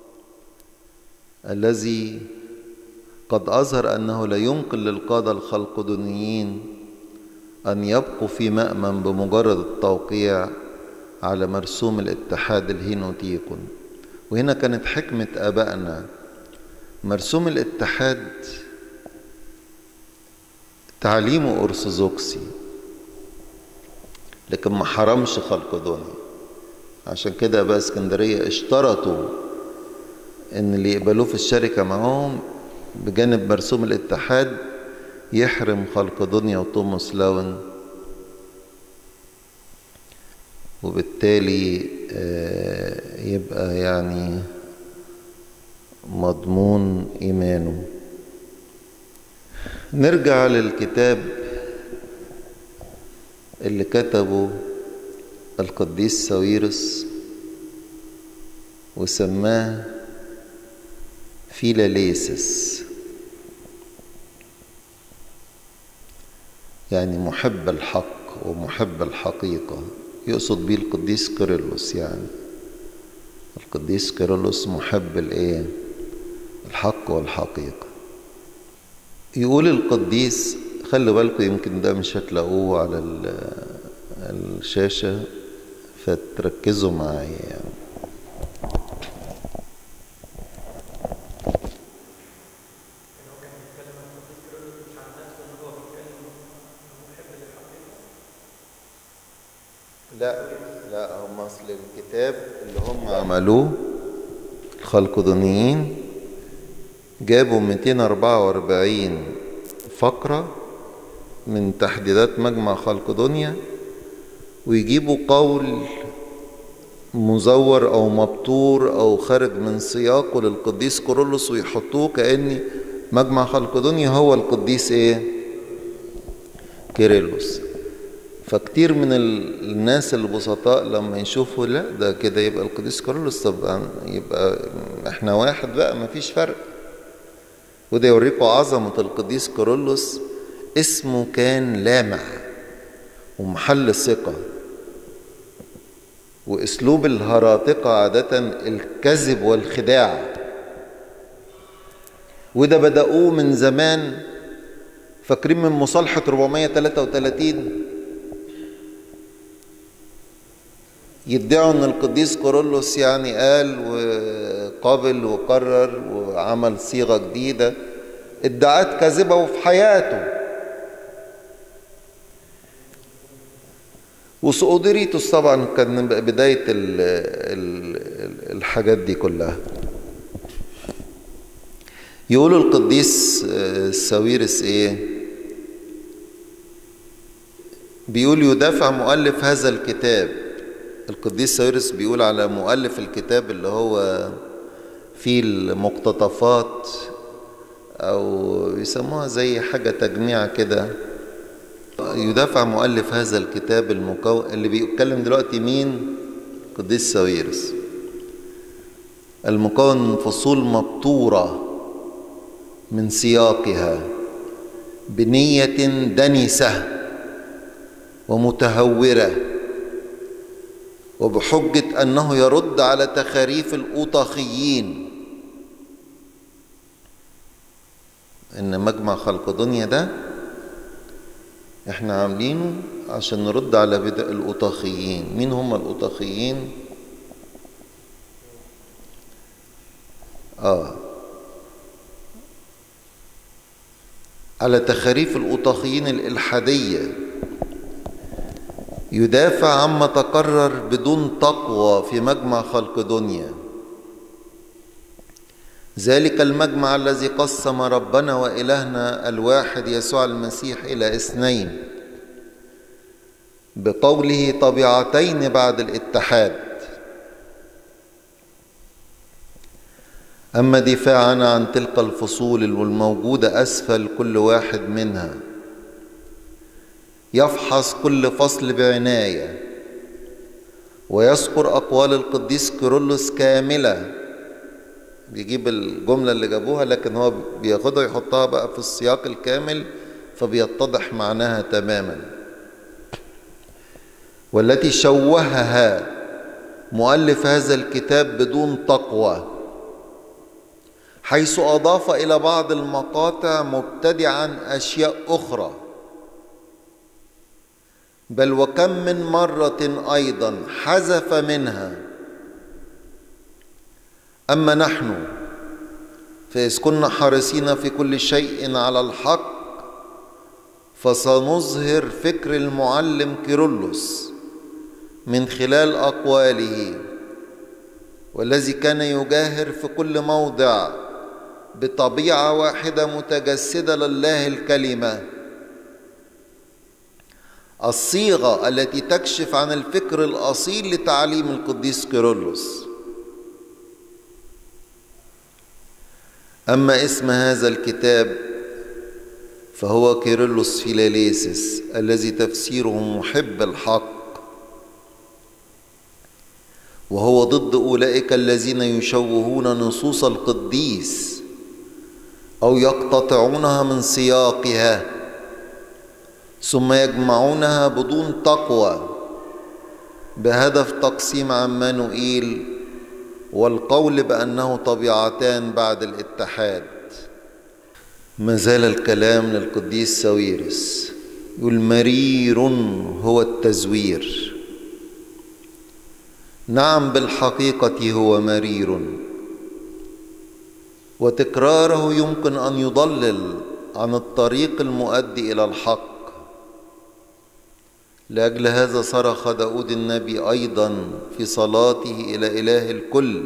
Speaker 1: الذي قد أظهر أنه لا يمكن للقادة الخلقدونيين أن يبقوا في مأمن بمجرد التوقيع على مرسوم الاتحاد الهينوتيكون. وهنا كانت حكمة آبائنا. مرسوم الاتحاد تعليمه أرثوذكسي لكن ما حرمش خلقدوني. عشان كده آباء اسكندرية اشترطوا ان اللي يقبلوه في الشركة معهم بجانب مرسوم الاتحاد يحرم خلقدونيا وتوماس لاون، وبالتالي يبقى يعني مضمون إيمانه. نرجع للكتاب اللي كتبه القديس ساويرس وسماه فيلاليسس، يعني محب الحق ومحب الحقيقة. يقصد بيه القديس كيرلس، يعني القديس كيرلس محب الايه الحق والحقيقة. يقول القديس، خلي بالكم يمكن ده مش هتلاقوه على الشاشة فتركزوا معايا يعني. لا لا هم اصل الكتاب اللي هم عملوه الخلقدونيين جابوا مئتين وأربعة وأربعين فقرة من تحديدات مجمع خلقدونيا، ويجيبوا قول مزور او مبتور او خارج من سياقه للقديس كيرلس ويحطوه كأن مجمع خلقدونيا هو القديس ايه كيرلس. فكتير من الناس البسطاء لما يشوفوا لا ده كده يبقى القديس كيرلس، طب يبقى احنا واحد بقى مفيش فرق. وده يوريكم عظمة القديس كيرلس. اسمه كان لامع ومحل ثقة، واسلوب الهراطقة عادة الكذب والخداع، وده بدأوه من زمان. فاكرين من مصالحة أربعمائة وثلاثة وثلاثين يدعوا ان القديس كيرلس يعني قال وقابل وقرر وعمل صيغة جديدة، ادعاءات كاذبة وفي حياته. وسؤدريتوس طبعا كان بداية ال ال الحاجات دي كلها. يقول القديس ساويرس ايه بيقول يدافع مؤلف هذا الكتاب. القديس ساويرس بيقول على مؤلف الكتاب اللي هو فيه المقتطفات أو يسموها زي حاجة تجميع كده، يدافع مؤلف هذا الكتاب المكون اللي بيتكلم دلوقتي مين؟ القديس ساويرس، المكون من فصول مبتورة من سياقها بنية دنسة ومتهورة، وبحجة أنه يرد على تخاريف الأوطاخيين. إن مجمع خلقدونيا ده إحنا عاملينه عشان نرد على بدء الأوطاخيين. مين هم الأوطاخيين؟ آه على تخاريف الأوطاخيين الإلحادية، يدافع عما تكرر بدون تقوى في مجمع خلقدونيا، ذلك المجمع الذي قسم ربنا وإلهنا الواحد يسوع المسيح إلى اثنين بقوله طبيعتين بعد الاتحاد. أما دفاعنا عن تلك الفصول الموجودة أسفل كل واحد منها، يفحص كل فصل بعناية ويذكر أقوال القديس كيرلس كاملة. بيجيب الجملة اللي جابوها لكن هو بياخدها يحطها بقى في السياق الكامل فبيتضح معناها تماما، والتي شوهها مؤلف هذا الكتاب بدون تقوى، حيث أضاف إلى بعض المقاطع مبتدعا أشياء أخرى، بل وكم من مرة أيضا حذف منها. أما نحن فإذ كنا حريصين في كل شيء على الحق فسنظهر فكر المعلم كيرلس من خلال أقواله، والذي كان يجاهر في كل موضع بطبيعة واحدة متجسدة لله الكلمة، الصيغة التي تكشف عن الفكر الأصيل لتعليم القديس كيرلس. أما اسم هذا الكتاب فهو كيرلس فيلاليسس، الذي تفسيره محب الحق، وهو ضد أولئك الذين يشوهون نصوص القديس أو يقتطعونها من سياقها ثم يجمعونها بدون تقوى بهدف تقسيم عمانوئيل والقول بأنه طبيعتان بعد الاتحاد. ما زال الكلام للقديس ساويرس، يقول مرير هو التزوير. نعم بالحقيقة هو مرير، وتكراره يمكن أن يضلل عن الطريق المؤدي إلى الحق. لأجل هذا صرخ داود النبي أيضا في صلاته إلى إله الكل: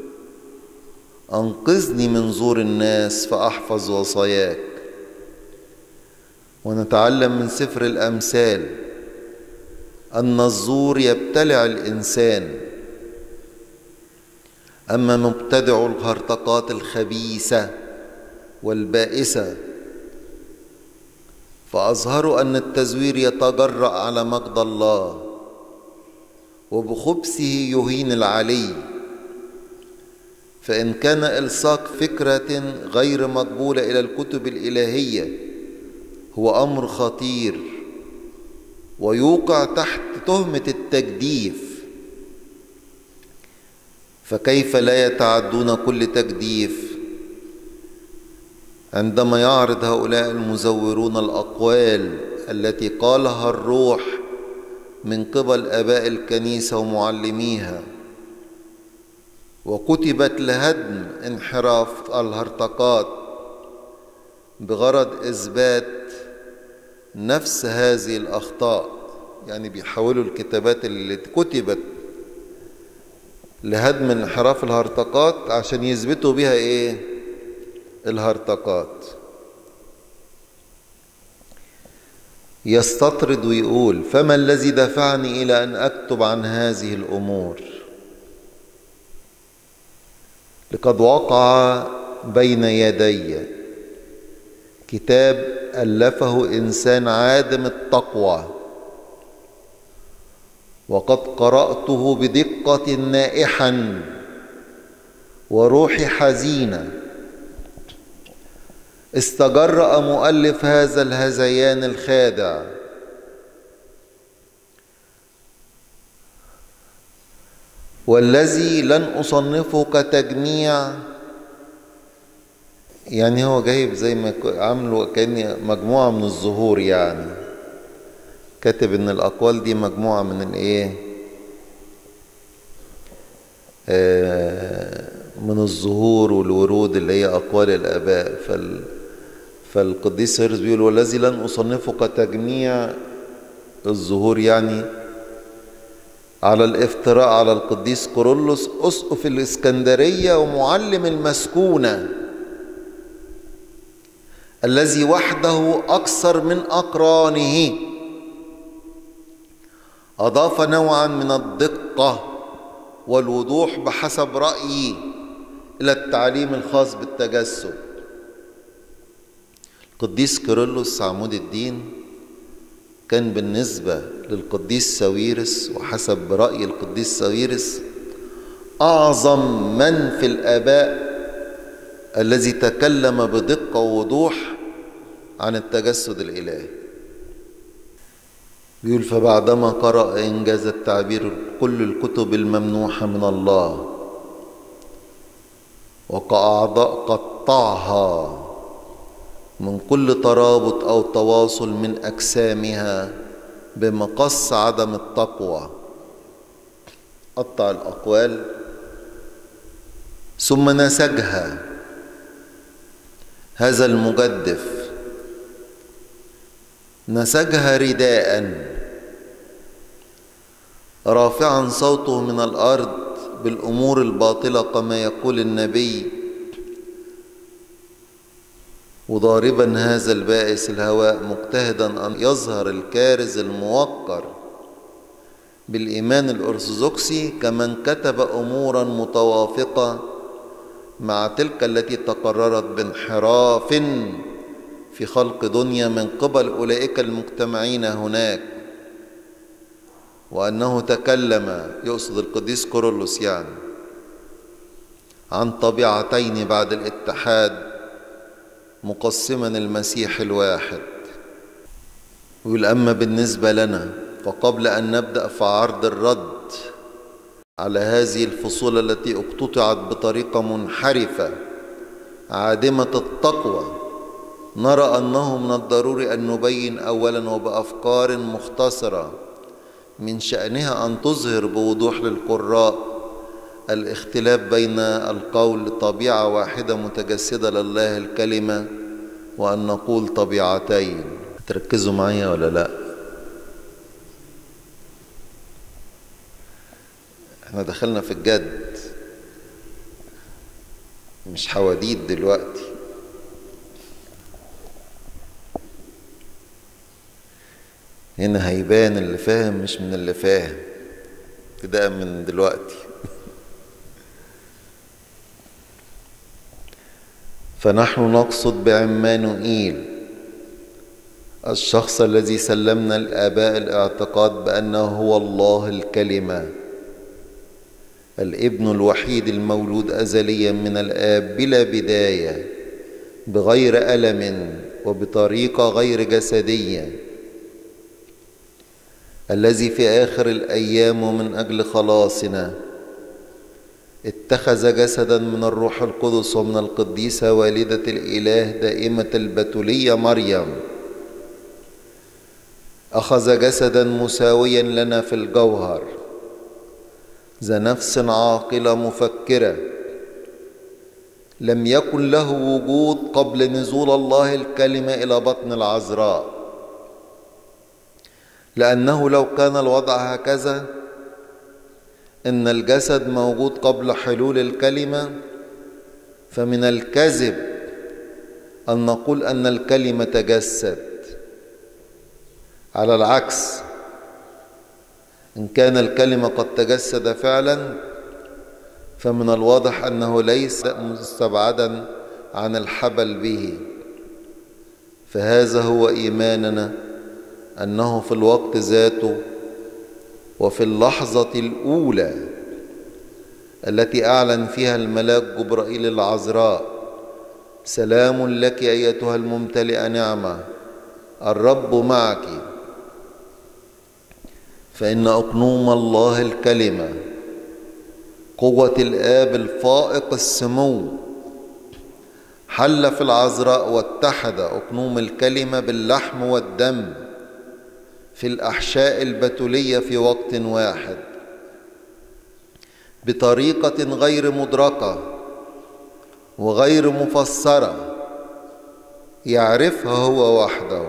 Speaker 1: أنقذني من زور الناس فأحفظ وصاياك. ونتعلم من سفر الأمثال أن الزور يبتلع الإنسان، أما مبتدع الهرطقات الخبيثة والبائسة فأظهروا أن التزوير يتجرأ على مجد الله وبخبثه يهين العلي. فإن كان إلصاق فكرة غير مقبولة إلى الكتب الإلهية هو أمر خطير ويوقع تحت تهمة التجديف، فكيف لا يتعدون كل تجديف عندما يعرض هؤلاء المزورون الأقوال التي قالها الروح من قبل آباء الكنيسة ومعلميها وكتبت لهدم انحراف الهرطقات بغرض إثبات نفس هذه الأخطاء. يعني بيحولوا الكتابات اللي كتبت لهدم انحراف الهرطقات عشان يثبتوا بها ايه؟ الهرطقات. يستطرد ويقول: فما الذي دفعني إلى أن أكتب عن هذه الأمور؟ لقد وقع بين يدي كتاب ألفه إنسان عادم التقوى، وقد قرأته بدقة نائحا وروحي حزينة. استجرأ مؤلف هذا الهذيان الخادع والذي لن أصنفه كتجميع، يعني هو جايب زي ما عملوا كأن مجموعة من الزهور، يعني كاتب ان الأقوال دي مجموعة من الايه آه من الزهور والورود اللي هي أقوال الآباء. فال فالقديس سيرس بيقول: والذي لن أصنفه كتجميع الزهور، يعني على الافتراء على القديس كورولوس أسقف الإسكندرية ومعلم المسكونة، الذي وحده أكثر من أقرانه أضاف نوعا من الدقة والوضوح بحسب رأيي إلى التعليم الخاص بالتجسد. القديس كيرلس عمود الدين كان بالنسبة للقديس ساويرس، وحسب رأي القديس ساويرس، أعظم من في الآباء الذي تكلم بدقة ووضوح عن التجسد الإلهي. بيقول: فبعدما قرأ إنجاز التعبير كل الكتب الممنوحة من الله وكأعضاء قطعها من كل ترابط أو تواصل من أجسامها بمقص عدم التقوى، قطع الأقوال ثم نسجها هذا المجدف، نسجها رداء رافعا صوته من الأرض بالأمور الباطلة كما يقول النبي، وضاربا هذا البائس الهواء مجتهدا أن يظهر الكارز الموقر بالإيمان الأرثوذكسي كمن كتب أمورا متوافقة مع تلك التي تقررت بانحراف في خلق دنيا من قبل أولئك المجتمعين هناك، وأنه تكلم، يقصد القديس كورولوس يعني، عن طبيعتين بعد الاتحاد مقسما المسيح الواحد. ويقول: أما بالنسبة لنا فقبل أن نبدأ في عرض الرد على هذه الفصول التي اقتطعت بطريقة منحرفة عادمة التقوى، نرى أنه من الضروري أن نبين أولا وبأفكار مختصرة من شأنها أن تظهر بوضوح للقراء الاختلاف بين القول طبيعة واحدة متجسدة لله الكلمة وأن نقول طبيعتين. تركزوا معايا ولا لا؟ احنا دخلنا في الجد، مش حواديت دلوقتي. هنا هيبان اللي فاهم مش من اللي فاهم، ابتداء من دلوقتي. فنحن نقصد بعمانوئيل الشخص الذي سلمنا الآباء الاعتقاد بأنه هو الله الكلمة، الابن الوحيد المولود أزليا من الآب بلا بداية، بغير ألم وبطريقة غير جسدية، الذي في آخر الأيام ومن أجل خلاصنا اتخذ جسدا من الروح القدس ومن القديسة والدة الإله دائمة البتولية مريم، أخذ جسدا مساويا لنا في الجوهر، ذا نفس عاقلة مفكرة، لم يكن له وجود قبل نزول الله الكلمة إلى بطن العذراء، لأنه لو كان الوضع هكذا إن الجسد موجود قبل حلول الكلمة، فمن الكذب أن نقول أن الكلمة تجسد، على العكس، إن كان الكلمة قد تجسد فعلا فمن الواضح أنه ليس مستبعدا عن الحبل به. فهذا هو إيماننا، أنه في الوقت ذاته وفي اللحظة الأولى التي أعلن فيها الملاك جبرائيل العذراء: سلام لك أيتها الممتلئة نعمة، الرب معك، فإن أقنوم الله الكلمة قوة الآب الفائق السمو حل في العذراء، واتحد أقنوم الكلمة باللحم والدم في الأحشاء البتولية في وقت واحد بطريقة غير مدركة وغير مفسرة يعرفها هو وحده.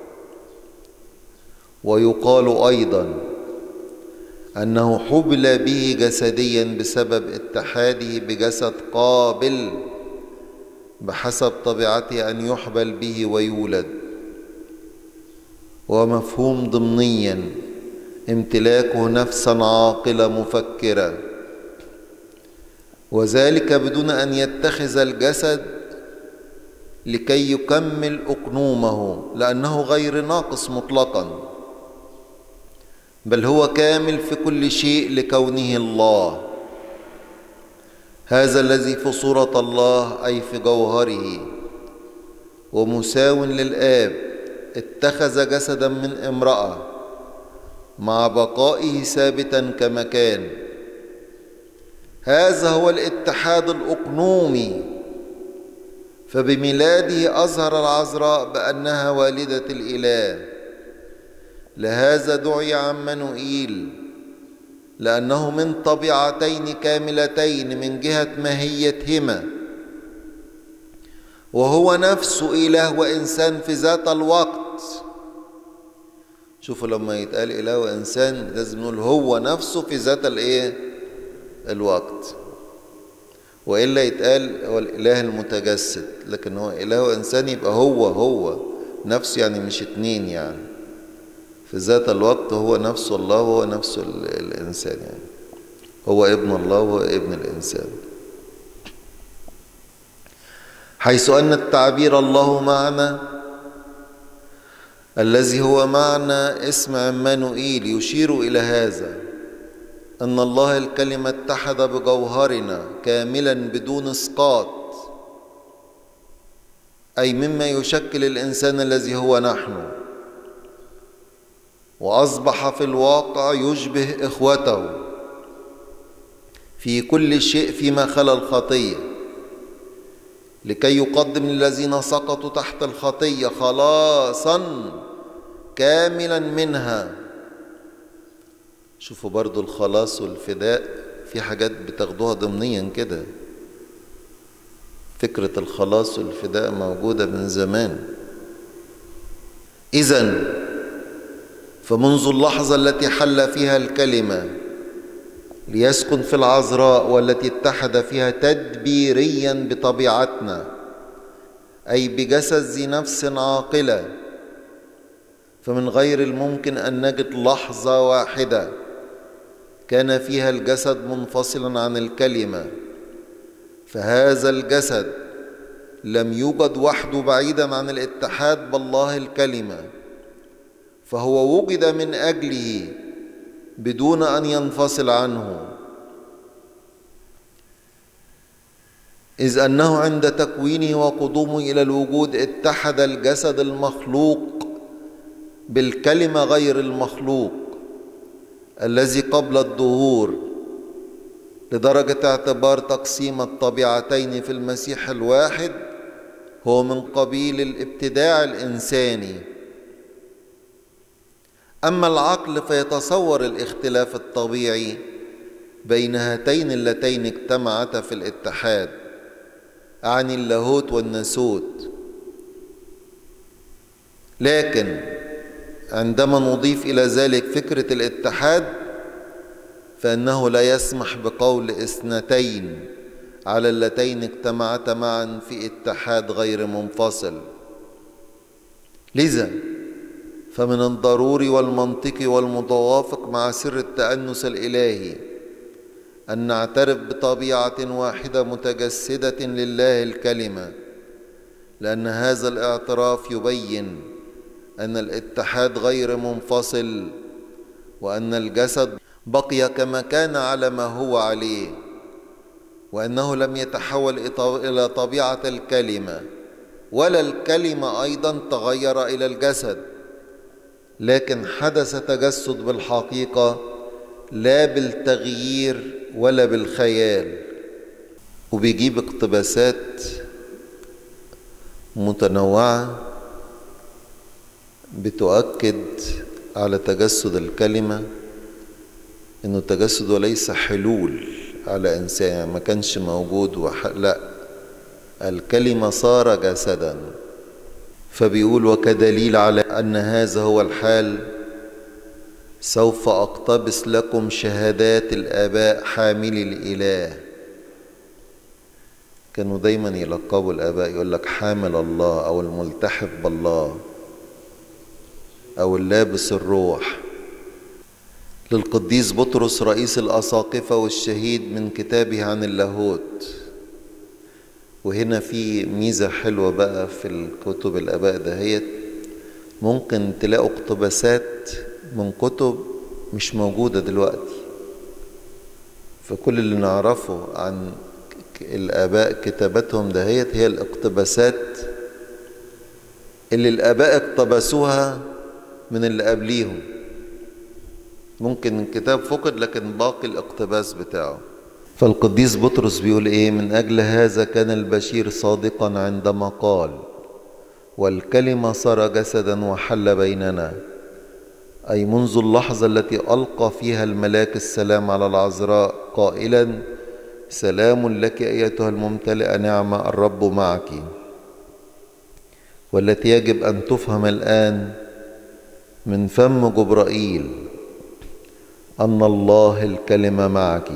Speaker 1: ويقال أيضا أنه حبل به جسديا بسبب اتحاده بجسد قابل بحسب طبيعته أن يحبل به ويولد، ومفهوم ضمنيا امتلاكه نفسا عاقلة مفكرة، وذلك بدون أن يتخذ الجسد لكي يكمل أقنومه، لأنه غير ناقص مطلقا، بل هو كامل في كل شيء لكونه الله. هذا الذي في صورة الله أي في جوهره ومساو للآب اتخذ جسدا من امرأة مع بقائه ثابتا كما كان. هذا هو الاتحاد الأقنومي. فبميلاده أظهر العذراء بأنها والدة الإله. لهذا دعي عمانوئيل، لأنه من طبيعتين كاملتين من جهة ماهيتهما، وهو نفسه إله وإنسان في ذات الوقت. شوفوا لما يتقال إله وإنسان لازم نقول هو نفسه في ذات الإيه؟ الوقت، وإلا يتقال هو الإله المتجسد، لكن هو إله وإنسان يبقى هو هو نفسه، يعني مش اتنين، يعني في ذات الوقت هو نفسه الله وهو نفسه الإنسان، يعني هو ابن الله وهو ابن الإنسان. حيث أن التعبير الله معنا الذي هو معنى اسم عمانوئيل يشير إلى هذا، أن الله الكلمة اتحد بجوهرنا كاملا بدون إسقاط، أي مما يشكل الإنسان الذي هو نحن، وأصبح في الواقع يشبه إخوته في كل شيء فيما خلا الخطية، لكي يقدم للذين سقطوا تحت الخطية خلاصا كاملا منها. شوفوا برضو الخلاص والفداء في حاجات بتاخدوها ضمنيا كده. فكرة الخلاص والفداء موجودة من زمان. إذن فمنذ اللحظة التي حل فيها الكلمة ليسكن في العذراء، والتي اتحد فيها تدبيريا بطبيعتنا، أي بجسد ذي نفس عاقلة، فمن غير الممكن أن نجد لحظة واحدة كان فيها الجسد منفصلا عن الكلمة. فهذا الجسد لم يوجد وحده بعيدا عن الاتحاد بالله الكلمة، فهو وجد من أجله بدون أن ينفصل عنه، إذ أنه عند تكوينه وقدومه إلى الوجود اتحد الجسد المخلوق بالكلمة غير المخلوق الذي قبل الظهور، لدرجة اعتبار تقسيم الطبيعتين في المسيح الواحد هو من قبيل الابتداع الإنساني. أما العقل فيتصور الاختلاف الطبيعي بين هاتين اللتين اجتمعتا في الاتحاد، عن اللاهوت والناسوت. لكن عندما نضيف إلى ذلك فكرة الاتحاد فإنه لا يسمح بقول اثنتين على اللتين اجتمعتا معا في اتحاد غير منفصل. لذا فمن الضروري والمنطقي والمتوافق مع سر التأنس الإلهي أن نعترف بطبيعة واحدة متجسدة لله الكلمة، لأن هذا الاعتراف يبين أن الاتحاد غير منفصل، وأن الجسد بقي كما كان على ما هو عليه، وأنه لم يتحول إلى طبيعة الكلمة، ولا الكلمة أيضا تغير إلى الجسد، لكن حدث تجسد بالحقيقة لا بالتغيير ولا بالخيال. وبيجيب اقتباسات متنوعة بتؤكد على تجسد الكلمة، إنه تجسد وليس حلول على إنسان، يعني ما كانش موجود وح... لا، الكلمة صار جسدا. فبيقول: وكدليل على أن هذا هو الحال سوف أقتبس لكم شهادات الآباء حاملي الإله. كانوا دايما يلقبوا الآباء، يقول لك حامل الله أو الملتحف بالله أو اللابس الروح. للقديس بطرس رئيس الأساقفة والشهيد من كتابه عن اللاهوت. وهنا في ميزة حلوة بقى في الكتب الآباء دهيت، ممكن تلاقوا اقتباسات من كتب مش موجودة دلوقتي. فكل اللي نعرفه عن الآباء كتاباتهم دهيت هي الاقتباسات اللي الآباء اقتبسوها من اللي قبليهم. ممكن الكتاب فقد لكن باقي الاقتباس بتاعه. فالقديس بطرس بيقول ايه: من أجل هذا كان البشير صادقا عندما قال: والكلمة صار جسدا وحل بيننا، أي منذ اللحظة التي ألقى فيها الملاك السلام على العذراء قائلا: سلام لك أيتها الممتلئة نعمة، الرب معك. والتي يجب أن تفهم الآن من فم جبرائيل أن الله الكلمة معك،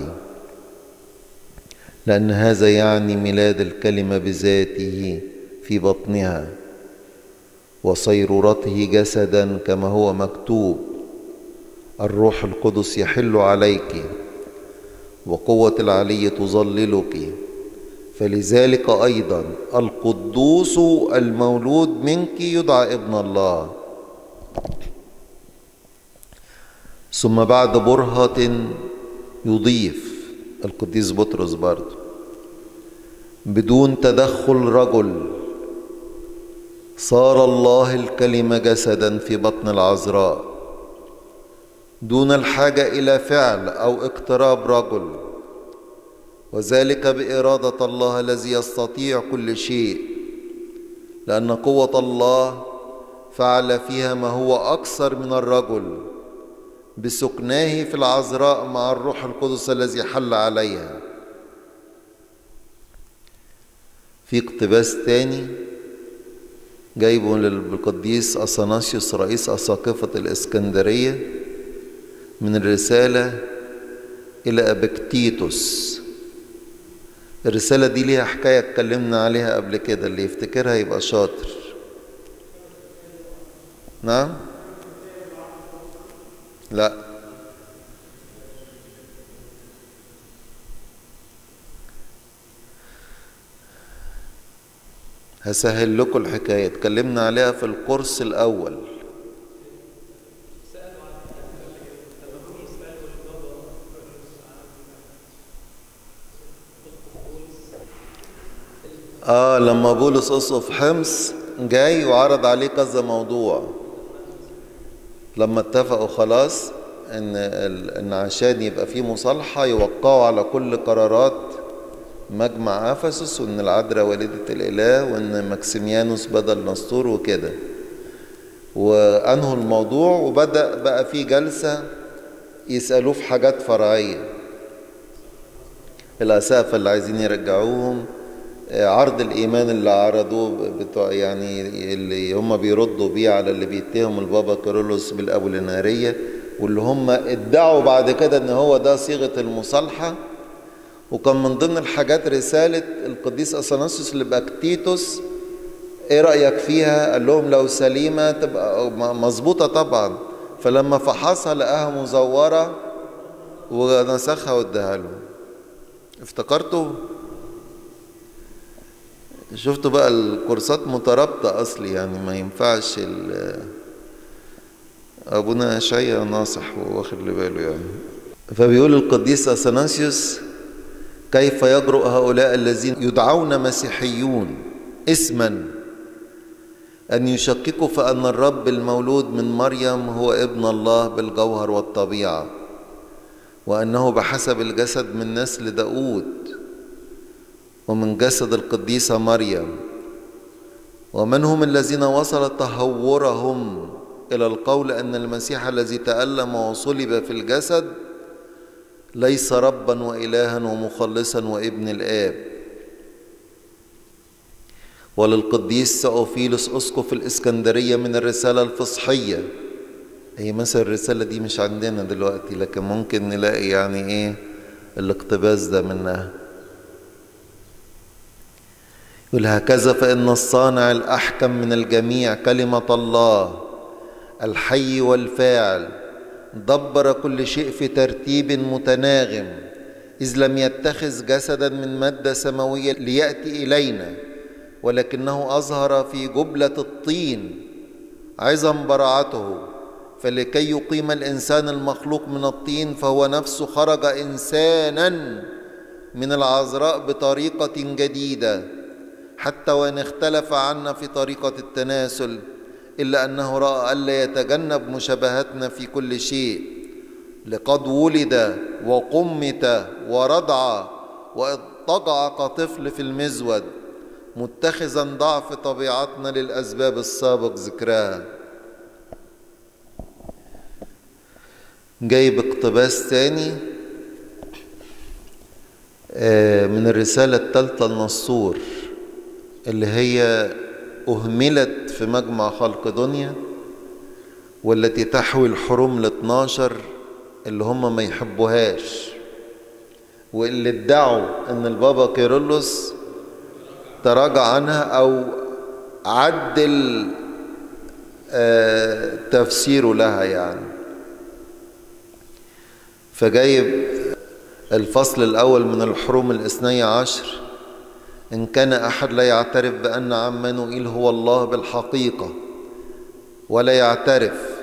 Speaker 1: لأن هذا يعني ميلاد الكلمة بذاته في بطنها وصيرورته جسدا، كما هو مكتوب: الروح القدس يحل عليك وقوة العلي تظللك. فلذلك أيضا القدوس المولود منك يدعى ابن الله. ثم بعد برهة يضيف القديس بطرس برضه: بدون تدخل رجل صار الله الكلمة جسدا في بطن العذراء، دون الحاجة إلى فعل أو اقتراب رجل، وذلك بإرادة الله الذي يستطيع كل شيء، لأن قوة الله فعل فيها ما هو أكثر من الرجل بسكناه في العذراء مع الروح القدس الذي حل عليها. في اقتباس تاني جايبه للقديس أثناسيوس رئيس أساقفة الإسكندرية من الرسالة إلى أبكتيتوس. الرسالة دي ليها حكاية اتكلمنا عليها قبل كده، اللي يفتكرها يبقى شاطر. نعم؟ لا، هسهل لكم الحكاية، اتكلمنا عليها في الكورس الأول. آه لما بولس أسقف حمص جاي وعرض عليه كذا موضوع، لما اتفقوا خلاص إن إن عشان يبقى في مصالحة يوقعوا على كل قرارات مجمع أفسس، وإن العذراء والدة الإله، وإن ماكسيميانوس بدل نسطور وكده، وأنهوا الموضوع. وبدأ بقى في جلسة يسألوه في حاجات فرعية، الأسقفة اللي عايزين يرجعوهم، عرض الإيمان اللي عرضوه بتوع يعني اللي هم بيردوا بيه على اللي بيتهم البابا كيرلس بالأبولينارية، واللي هم ادعوا بعد كده إن هو ده صيغة المصالحة. وكان من ضمن الحاجات رسالة القديس أثناسيوس لبكتيتوس ايه رأيك فيها؟ قال لهم لو سليمة تبقى مظبوطة طبعا. فلما فحصها لقاها مزورة ونسخها واداها له. افتكرتوا؟ شفتوا بقى الكورسات مترابطة اصلي، يعني ما ينفعش ابونا اشعياء ناصح واخد باله يعني. فبيقول القديس اثناسيوس: كيف يجرؤ هؤلاء الذين يدعون مسيحيون اسما أن يشككوا في أن الرب المولود من مريم هو ابن الله بالجوهر والطبيعة، وأنه بحسب الجسد من نسل داود ومن جسد القديسة مريم. ومن هم الذين وصل تهورهم إلى القول أن المسيح الذي تألم وصلب في الجسد ليس ربا وإلها ومخلصا وابن الآب. وللقديس سأوفيلوس أسقف الإسكندرية من الرسالة الفصحية. هي مثلا الرسالة دي مش عندنا دلوقتي، لكن ممكن نلاقي يعني إيه الاقتباس ده منها. يقول: هكذا فإن الصانع الأحكم من الجميع كلمة الله الحي والفاعل دبر كل شيء في ترتيب متناغم، إذ لم يتخذ جسدا من مادة سماوية ليأتي إلينا، ولكنه أظهر في جبلة الطين عظم براعته، فلكي يقيم الإنسان المخلوق من الطين فهو نفسه خرج إنسانا من العذراء بطريقة جديدة، حتى وإن اختلف عنا في طريقة التناسل، إلا أنه رأى ألا يتجنب مشابهتنا في كل شيء، لقد ولد وقمت ورضع واضطجع كطفل في المزود، متخذا ضعف طبيعتنا للأسباب السابق ذكرها. جايب اقتباس تاني من الرسالة الثالثة النصور اللي هي أهملت في مجمع خلق دنيا، والتي تحوي الحروم الاثناشر اللي هم ما يحبوهاش، واللي ادعوا ان البابا كيرلس تراجع عنها او عدل آه تفسيره لها يعني. فجايب الفصل الأول من الحروم الاثني عشر: إن كان أحد لا يعترف بأن عمانوئيل هو الله بالحقيقة، ولا يعترف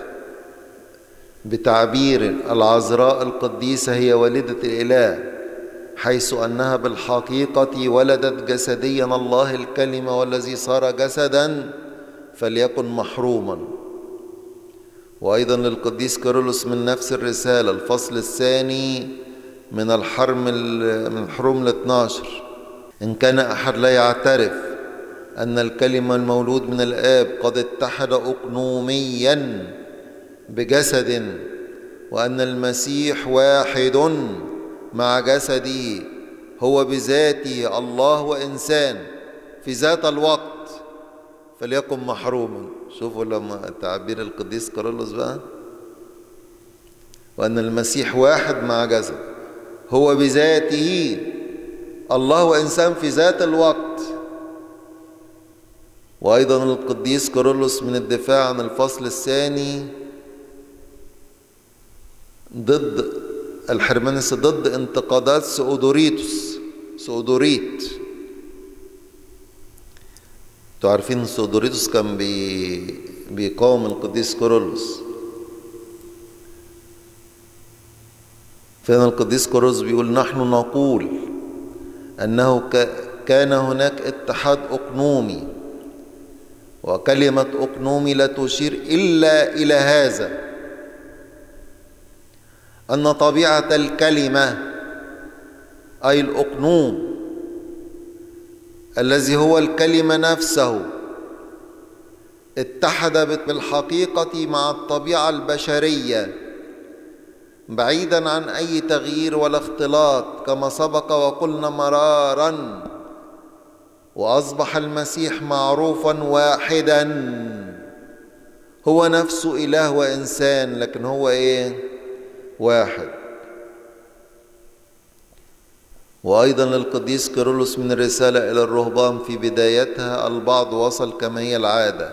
Speaker 1: بتعبير العذراء القديسة هي والدة الإله، حيث أنها بالحقيقة ولدت جسديا الله الكلمة والذي صار جسدا، فليكن محروما. وأيضا للقديس كيرلس من نفس الرسالة الفصل الثاني من الحرم من الحروم الاثنى عشر: إن كان أحد لا يعترف أن الكلمة المولود من الآب قد اتحد أقنوميا بجسد، وأن المسيح واحد مع جسده هو بذاته الله وإنسان في ذات الوقت، فليكن محروما. شوفوا لما تعبير القديس كيرلس بقى: وأن المسيح واحد مع جسد هو بذاته الله وإنسان في ذات الوقت. وأيضا القديس كيرلس من الدفاع عن الفصل الثاني ضد الحرمانس، ضد انتقادات سؤدوريتوس سؤدوريت. انتوا عارفين سؤدوريتوس كان بي بيقاوم القديس كيرلس. فهنا القديس كيرلس بيقول: نحن نقول أنه كان هناك اتحاد أقنومي، وكلمة أقنومي لا تشير إلا إلى هذا، أن طبيعة الكلمة أي الأقنوم الذي هو الكلمة نفسه اتحد بالحقيقة مع الطبيعة البشرية بعيدا عن أي تغيير ولا اختلاط، كما سبق وقلنا مرارا، وأصبح المسيح معروفا واحدا، هو نفسه إله وإنسان، لكن هو إيه؟ واحد. وأيضا للقديس كيرلس من الرسالة إلى الرهبان في بدايتها البعض وصل كما هي العادة،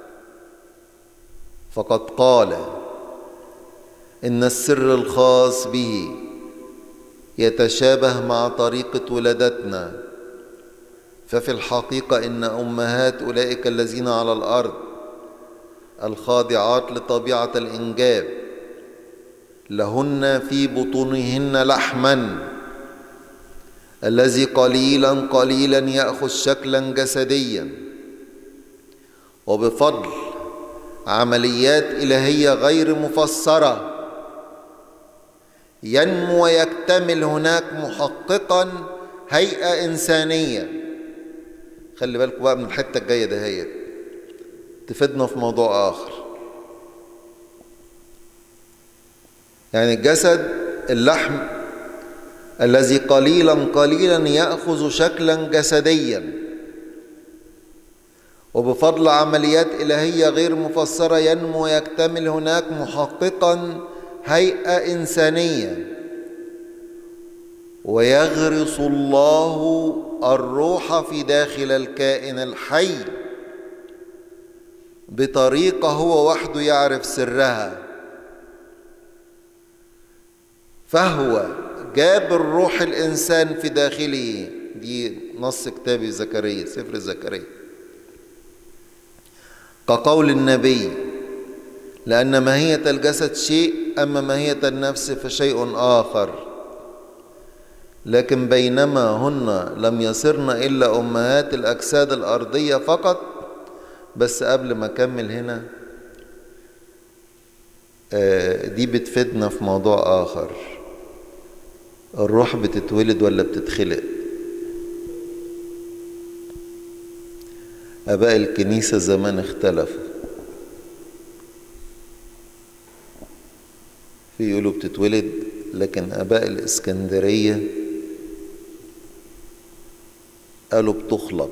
Speaker 1: فقد قال إن السر الخاص به يتشابه مع طريقة ولادتنا، ففي الحقيقة إن أمهات أولئك الذين على الأرض الخاضعات لطبيعة الإنجاب لهن في بطونهن لحما الذي قليلا قليلا يأخذ شكلا جسديا، وبفضل عمليات إلهية غير مفسرة ينمو ويكتمل هناك محققا هيئة إنسانية. خلي بالكم بقى من الحتة الجاية دهيت تفيدنا في موضوع آخر. يعني الجسد اللحم الذي قليلا قليلا يأخذ شكلا جسديا، وبفضل عمليات إلهية غير مفسرة ينمو ويكتمل هناك محققا هيئة إنسانية، ويغرس الله الروح في داخل الكائن الحي بطريقة هو وحده يعرف سرها، فهو جاب الروح الإنسان في داخله. دي نص كتابي زكريا، سفر زكريا، كقول النبي: لأن ماهية الجسد شيء، أما ماهية النفس فشيء آخر. لكن بينما هن لم يصرن إلا أمهات الأجساد الأرضية فقط. بس قبل ما أكمل هنا، دي بتفيدنا في موضوع آخر: الروح بتتولد ولا بتتخلق؟ آباء الكنيسة زمان اختلفوا، في يقولوا بتتولد، لكن آباء الإسكندرية قالوا بتخلق،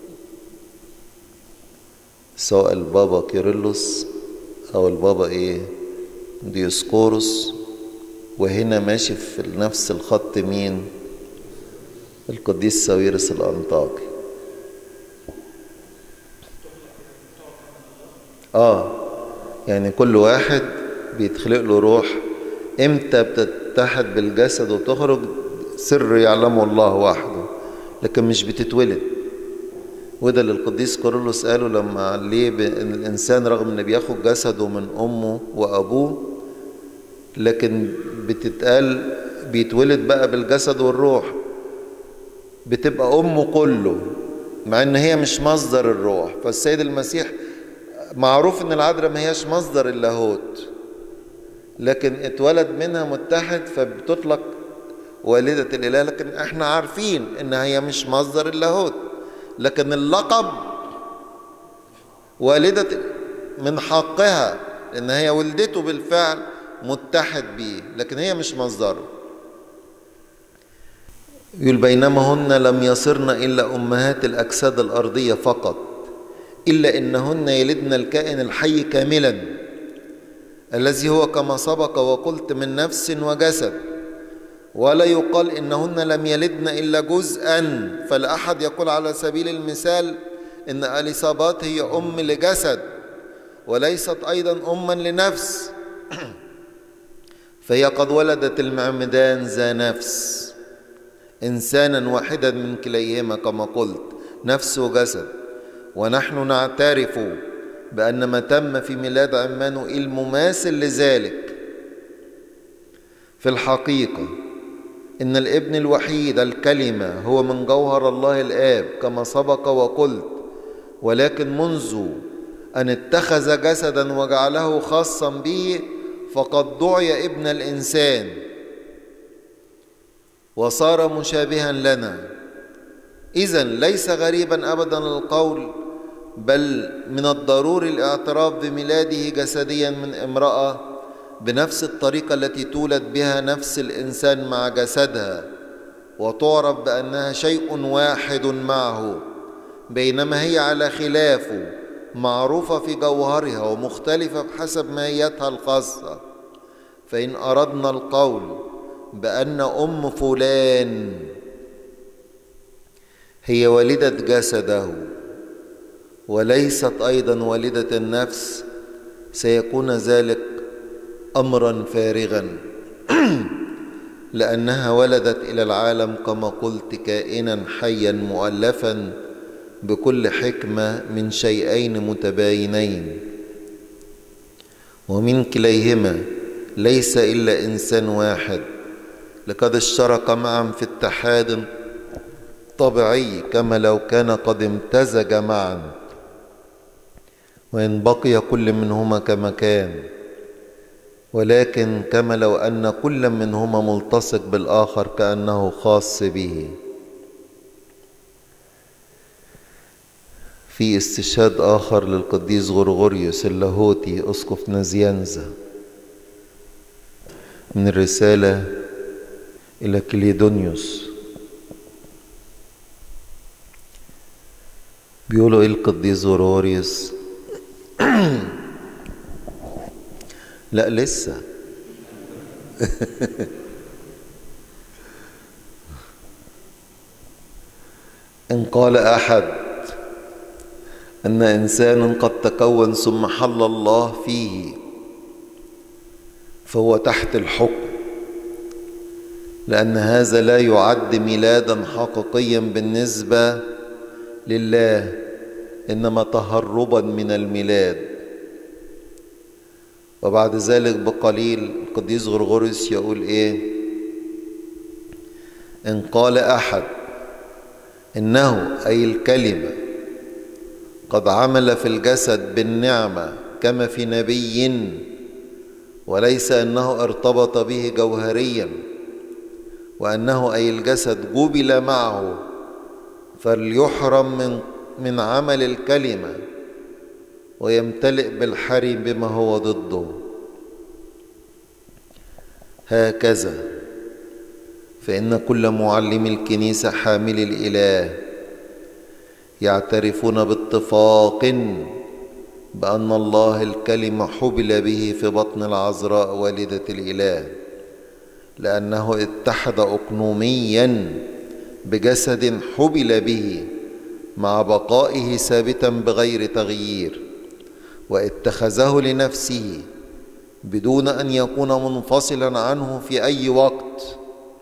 Speaker 1: سواء البابا كيرلس أو البابا إيه ديوسكورس. وهنا ماشي في نفس الخط مين؟ القديس ساويرس الأنطاكي. آه يعني كل واحد بيتخلق له روح، امتى بتتحد بالجسد وتخرج سر يعلمه الله وحده، لكن مش بتتولد. وده اللي القديس كيرلس قاله لما ليه ان الانسان رغم انه بياخد جسده من امه وابوه، لكن بتتقال بيتولد بقى بالجسد والروح، بتبقى امه كله، مع ان هي مش مصدر الروح. فالسيد المسيح معروف ان العذراء ما هياش مصدر اللاهوت، لكن اتولد منها متحد فبتطلق والدة الإله. لكن احنا عارفين ان هي مش مصدر اللاهوت، لكن اللقب والدة من حقها لان هي ولدته بالفعل متحد بيه، لكن هي مش مصدره. يقول: بينما هن لم يصرن إلا أمهات الأجساد الأرضية فقط، إلا إنهن يلدن الكائن الحي كاملا الذي هو كما سبق وقلت من نفس وجسد. ولا يقال إنهن لم يلدن إلا جزءا، فلا أحد يقول على سبيل المثال إن أليصابات هي أم لجسد وليست أيضا أما لنفس، فهي قد ولدت المعمدان ذا نفس، إنسانا واحدا من كليهما كما قلت، نفس وجسد. ونحن نعترف بأن ما تم في ميلاد عمانوئيل مماثل لذلك. في الحقيقة إن الابن الوحيد الكلمة هو من جوهر الله الآب كما سبق وقلت، ولكن منذ أن اتخذ جسدا وجعله خاصا به فقد دعي ابن الإنسان وصار مشابها لنا. إذن ليس غريبا أبدا القول، بل من الضروري الاعتراف بميلاده جسديا من امرأة بنفس الطريقة التي تولد بها نفس الإنسان مع جسدها، وتعرف بأنها شيء واحد معه، بينما هي على خلافه معروفة في جوهرها ومختلفة بحسب ماهيتها الخاصة. فإن أردنا القول بأن أم فلان هي والدة جسده وليست أيضا والدة النفس، سيكون ذلك أمرا فارغا لأنها ولدت إلى العالم كما قلت كائنا حيا مؤلفا بكل حكمة من شيئين متباينين، ومن كليهما ليس إلا إنسان واحد، لقد اشترك معا في اتحاد طبيعي كما لو كان قد امتزج معا، وإن بقي كل منهما كما كان، ولكن كما لو أن كل منهما ملتصق بالآخر كأنه خاص به. في استشهاد آخر للقديس غرغوريوس اللاهوتي أسقف نازيانزا من الرسالة إلى كليدونيوس، بيقولوا إيه القديس غرغوريوس؟ لا لسه إن قال أحد أن إنسانا قد تكون ثم حل الله فيه فهو تحت الحكم، لأن هذا لا يعد ميلادا حقيقيا بالنسبة لله، إنما تهربا من الميلاد. وبعد ذلك بقليل القديس غرغوريوس يقول إيه؟ إن قال أحد إنه أي الكلمة قد عمل في الجسد بالنعمة كما في نبي، وليس أنه ارتبط به جوهريا، وأنه أي الجسد جبل معه، فليحرم من من عمل الكلمة ويمتلئ بالحري بما هو ضده. هكذا فإن كل معلمي الكنيسة حامل الإله يعترفون باتفاق بأن الله الكلمة حبل به في بطن العذراء والدة الإله، لأنه اتحد أقنوميا بجسد حبل به مع بقائه ثابتا بغير تغيير، واتخذه لنفسه بدون أن يكون منفصلا عنه في أي وقت.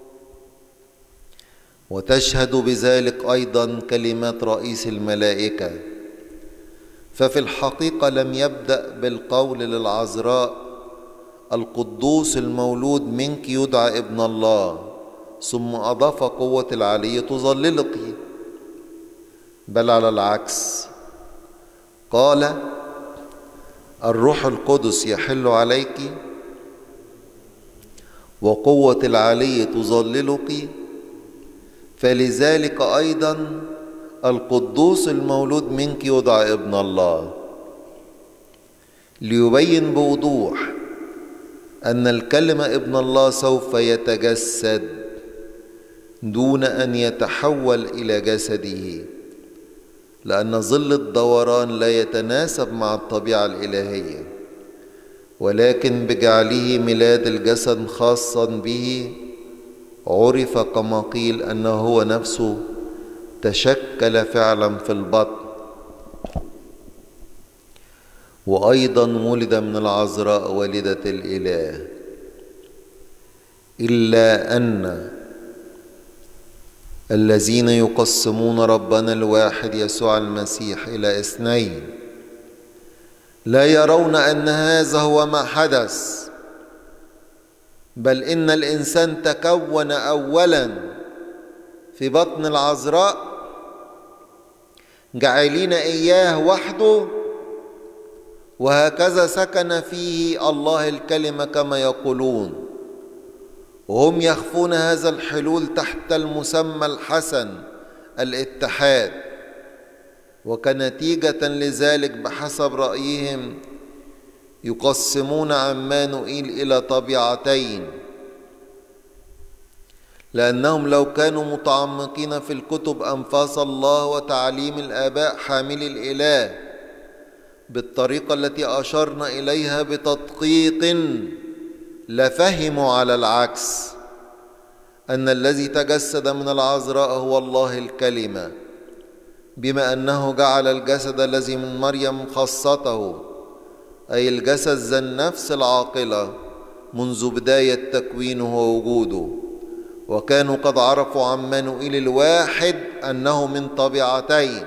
Speaker 1: وتشهد بذلك أيضا كلمات رئيس الملائكة، ففي الحقيقة لم يبدأ بالقول للعذراء القدوس المولود منك يدعى ابن الله ثم أضاف قوة العلي تظللك، بل على العكس قال الروح القدس يحل عليك وقوة العلي تظللك، فلذلك أيضا القدوس المولود منك يدعى ابن الله، ليبين بوضوح أن الكلمة ابن الله سوف يتجسد دون أن يتحول إلى جسده، لأن ظل الدوران لا يتناسب مع الطبيعة الإلهية، ولكن بجعله ميلاد الجسد خاصا به عرف كما قيل أنه هو نفسه تشكل فعلا في البطن، وأيضا ولد من العذراء والدة الإله. إلا أن الذين يقسمون ربنا الواحد يسوع المسيح إلى اثنين لا يرون أن هذا هو ما حدث، بل إن الإنسان تكون أولا في بطن العذراء جعلين إياه وحده، وهكذا سكن فيه الله الكلمة كما يقولون، وهم يخفون هذا الحلول تحت المسمى الحسن الاتحاد. وكنتيجة لذلك بحسب رأيهم يقسمون عمانوئيل إلى طبيعتين، لأنهم لو كانوا متعمقين في الكتب أنفاس الله وتعليم الآباء حامل الإله بالطريقة التي أشرنا إليها بتدقيق لفهموا على العكس أن الذي تجسد من العذراء هو الله الكلمة بما أنه جعل الجسد الذي من مريم خاصته، أي الجسد ذا النفس العاقلة منذ بداية تكوينه ووجوده، وكانوا قد عرفوا عمانوئيل الواحد أنه من طبيعتين،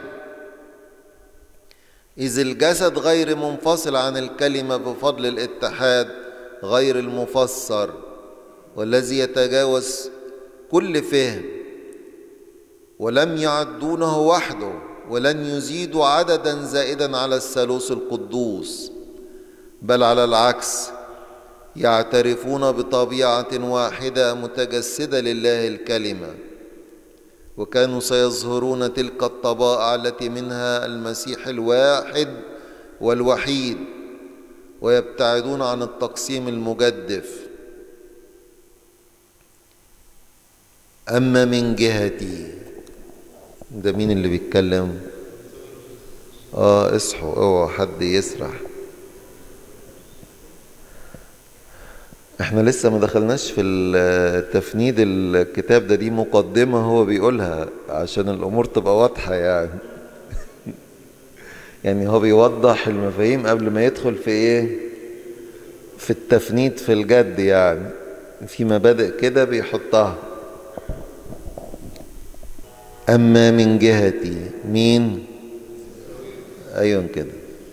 Speaker 1: إذ الجسد غير منفصل عن الكلمة بفضل الاتحاد غير المفسر والذي يتجاوز كل فهم، ولم يعدونه وحده ولن يزيدوا عددا زائدا على الثالوث القدوس، بل على العكس يعترفون بطبيعة واحدة متجسدة لله الكلمة، وكانوا سيظهرون تلك الطبائع التي منها المسيح الواحد والوحيد، ويبتعدون عن التقسيم المجدف. أما من جهتي، ده مين اللي بيتكلم؟ اه اصحوا، اوعوا حد يسرح. احنا لسه ما دخلناش في تفنيد الكتاب ده، دي مقدمة هو بيقولها عشان الامور تبقى واضحة يعني. يعني هو بيوضح المفاهيم قبل ما يدخل في ايه، في التفنيد في الجد، يعني في مبادئ كده بيحطها. أما من جهتي، مين؟ أيوة كده.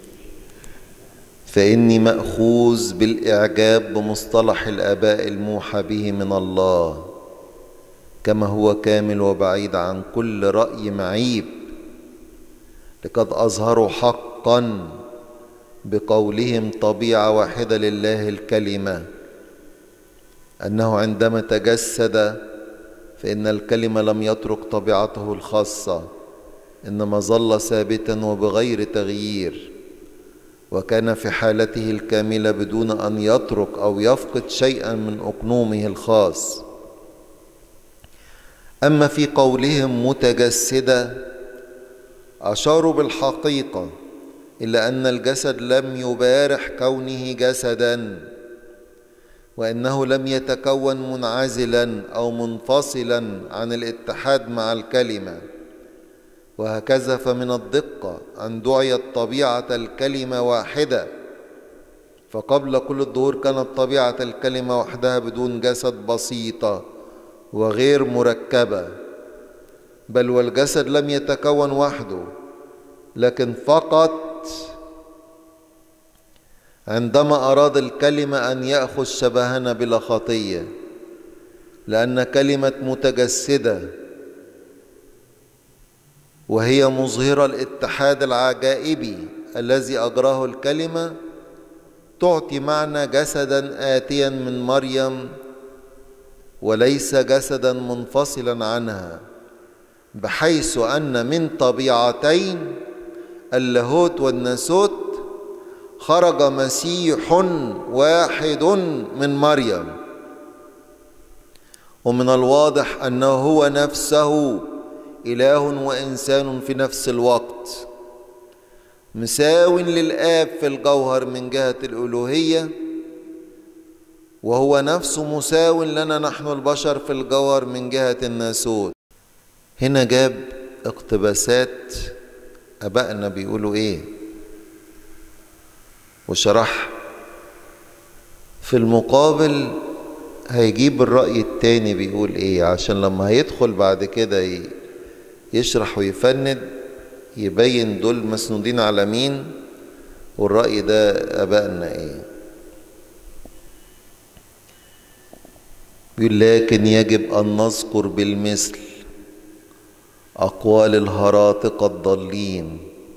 Speaker 1: فإني مأخوذ بالإعجاب بمصطلح الآباء الموحى به من الله، كما هو كامل وبعيد عن كل رأي معيب، لقد أظهروا حقا بقولهم طبيعة واحدة لله الكلمة، أنه عندما تجسد فإن الكلمة لم يترك طبيعته الخاصة، إنما ظل ثابتا وبغير تغيير، وكان في حالته الكاملة بدون أن يترك أو يفقد شيئا من أقنومه الخاص. أما في قولهم متجسدة، أشاروا بالحقيقة إلى أن الجسد لم يبارح كونه جسدا، وأنه لم يتكون منعزلا أو منفصلا عن الاتحاد مع الكلمة. وهكذا فمن الدقة أن دعيت طبيعة الكلمة واحدة، فقبل كل الظهور كانت طبيعة الكلمة وحدها بدون جسد بسيطة وغير مركبة، بل والجسد لم يتكون وحده، لكن فقط عندما أراد الكلمة أن يأخذ شبهنا بلا خطية، لأن كلمة متجسدة وهي مظهرة الاتحاد العجائبي الذي أجراه الكلمة تعطي معنى جسدا آتيا من مريم وليس جسدا منفصلا عنها، بحيث أن من طبيعتين اللاهوت والناسوت خرج مسيح واحد من مريم. ومن الواضح أنه هو نفسه إله وإنسان في نفس الوقت، مساو للآب في الجوهر من جهة الألوهية، وهو نفسه مساو لنا نحن البشر في الجوهر من جهة الناسوت. هنا جاب اقتباسات أبائنا بيقولوا إيه وشرح. في المقابل هيجيب الرأي التاني بيقول إيه، عشان لما هيدخل بعد كده يشرح ويفند يبين دول مسنودين على مين والرأي ده أبائنا إيه. بيقول لكن يجب أن نذكر بالمثل أقوال الهراطقة الضالين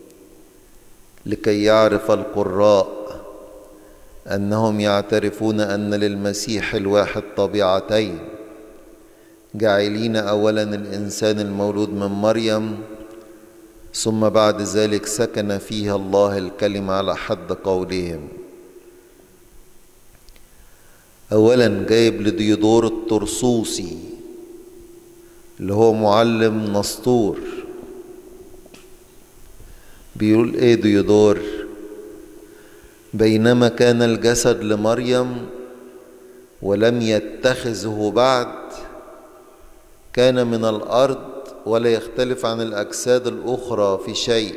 Speaker 1: لكي يعرف القراء أنهم يعترفون أن للمسيح الواحد طبيعتين، جاعلين أولا الإنسان المولود من مريم، ثم بعد ذلك سكن فيها الله الكلمة على حد قولهم. أولا جايب لديودور الطرسوسي اللي هو معلم نسطور، بيقول ايه ديودور؟ بينما كان الجسد لمريم ولم يتخذه بعد، كان من الأرض ولا يختلف عن الأجساد الأخرى في شيء.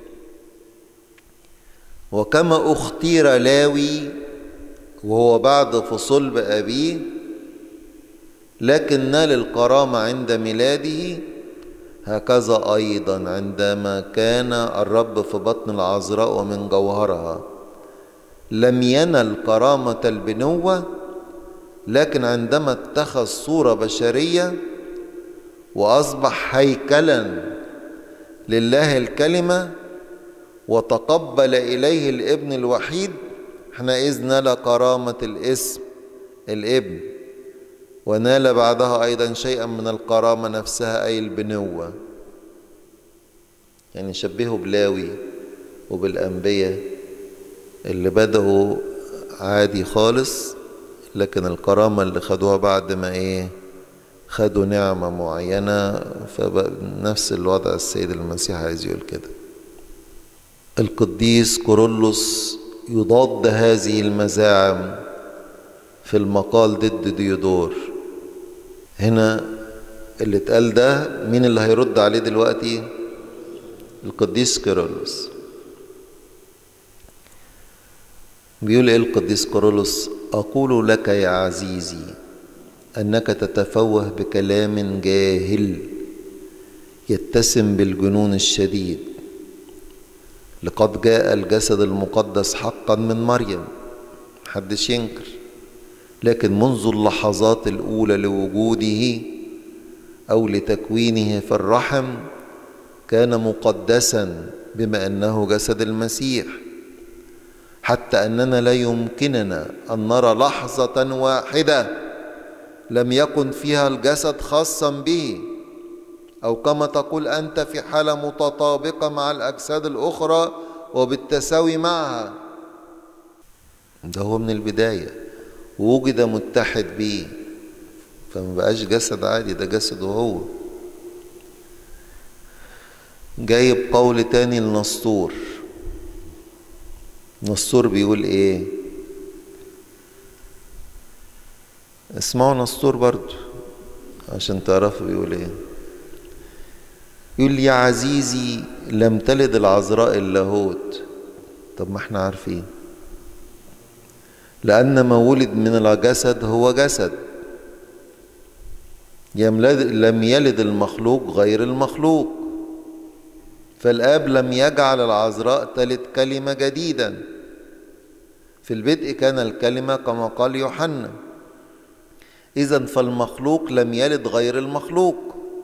Speaker 1: وكما اختير لاوي وهو بعد في صلب أبيه لكن نال الكرامة عند ميلاده، هكذا أيضا عندما كان الرب في بطن العذراء ومن جوهرها لم ينل كرامة البنوة، لكن عندما اتخذ صورة بشرية وأصبح هيكلا لله الكلمة وتقبل إليه الابن الوحيد، حينئذ نال كرامة الاسم الابن، ونال بعدها أيضا شيئا من الكرامة نفسها أي البنوة. يعني شبهه بلاوي وبالأنبياء اللي بدأوا عادي خالص، لكن الكرامة اللي خدوها بعد ما إيه خدوا نعمة معينة، فنفس الوضع السيد المسيح عايز يقول كده. القديس كورولوس يضاد هذه المزاعم في المقال ضد ديودور. هنا اللي اتقال ده مين اللي هيرد عليه دلوقتي؟ القديس كورولوس. بيقول ايه القديس كورولوس؟ أقول لك يا عزيزي أنك تتفوه بكلام جاهل يتسم بالجنون الشديد. لقد جاء الجسد المقدس حقا من مريم، محدش ينكر، لكن منذ اللحظات الأولى لوجوده أو لتكوينه في الرحم كان مقدسا بما أنه جسد المسيح، حتى أننا لا يمكننا أن نرى لحظة واحدة لم يكن فيها الجسد خاصا به، أو كما تقول أنت في حالة متطابقة مع الأجساد الأخرى وبالتساوي معها. ده هو من البداية ووجد متحد به، فما بقاش جسد عادي، ده جسده هو. جايب قول تاني لنسطور. نسطور بيقول ايه؟ اسمعوا نسطور برضو عشان تعرفوا بيقول ايه. يقول يا عزيزي لم تلد العذراء اللاهوت. طب ما احنا عارفين، لأن ما ولد من الجسد هو جسد. لم يلد المخلوق غير المخلوق، فالآب لم يجعل العذراء تلد كلمة جديدا. في البدء كان الكلمة كما قال يوحنا. إذن فالمخلوق لم يلد غير المخلوق،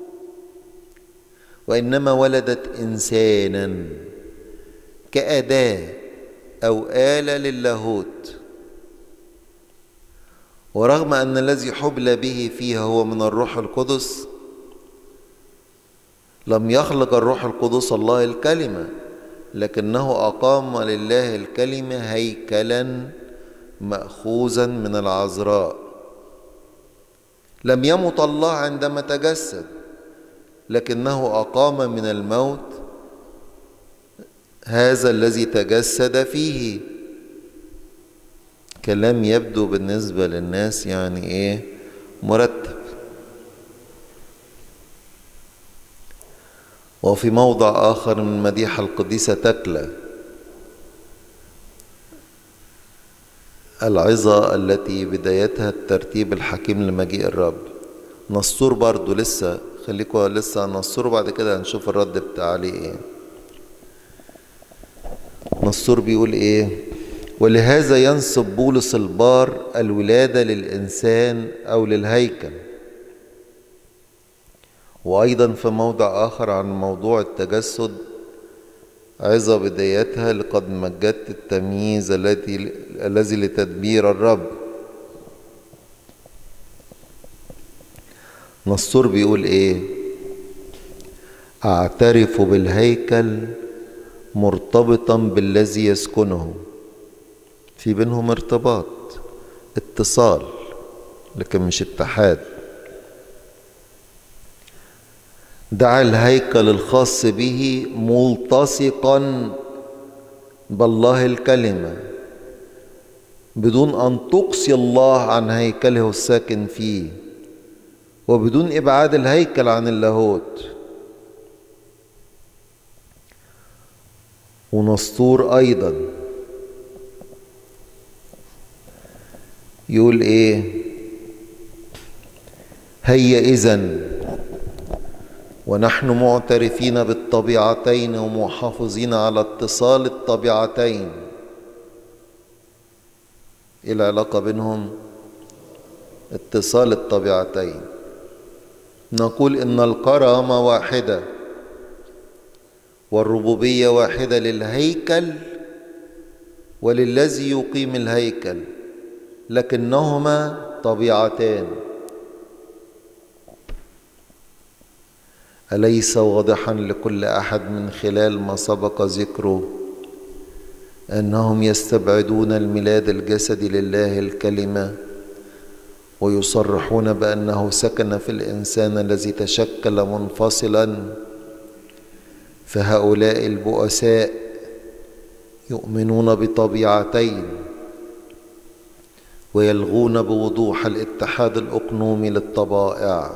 Speaker 1: وإنما ولدت إنسانا كأداة أو آلة للاهوت. ورغم أن الذي حبل به فيها هو من الروح القدس، لم يخلق الروح القدس الله الكلمة، لكنه أقام لله الكلمة هيكلا مأخوذا من العذراء. لم يمت الله عندما تجسد، لكنه أقام من الموت هذا الذي تجسد فيه. كلام يبدو بالنسبة للناس يعني ايه مرتب. وفي موضع آخر من مديح القديسة تكلة العظة التي بدايتها الترتيب الحكيم لمجيء الرب. نسطور برضو لسه، خليكوا لسه نسطور وبعد كده هنشوف الرد بتاع عليه ايه. نسطور بيقول ايه؟ ولهذا ينسب بولس البار الولادة للإنسان أو للهيكل. وأيضا في موضع آخر عن موضوع التجسد عظة بدايتها لقد مجدت التمييز الذي الذي لتدبير الرب. نسطور بيقول ايه؟ أعترف بالهيكل مرتبطا بالذي يسكنه. في بينهم ارتباط، اتصال، لكن مش اتحاد. دع الهيكل الخاص به ملتصقا بالله الكلمة بدون أن تقصي الله عن هيكله الساكن فيه، وبدون إبعاد الهيكل عن اللاهوت. ونسطور أيضا يقول إيه؟ هيا إذن ونحن معترفين بالطبيعتين ومحافظين على اتصال الطبيعتين. إيه العلاقة بينهم؟ اتصال الطبيعتين. نقول إن الكرامة واحدة والربوبية واحدة للهيكل وللذي يقيم الهيكل، لكنهما طبيعتان. أليس واضحا لكل أحد من خلال ما سبق ذكره أنهم يستبعدون الميلاد الجسدي لله الكلمة ويصرحون بأنه سكن في الإنسان الذي تشكل منفصلا؟ فهؤلاء البؤساء يؤمنون بطبيعتين ويلغون بوضوح الاتحاد الأقنومي للطبائع،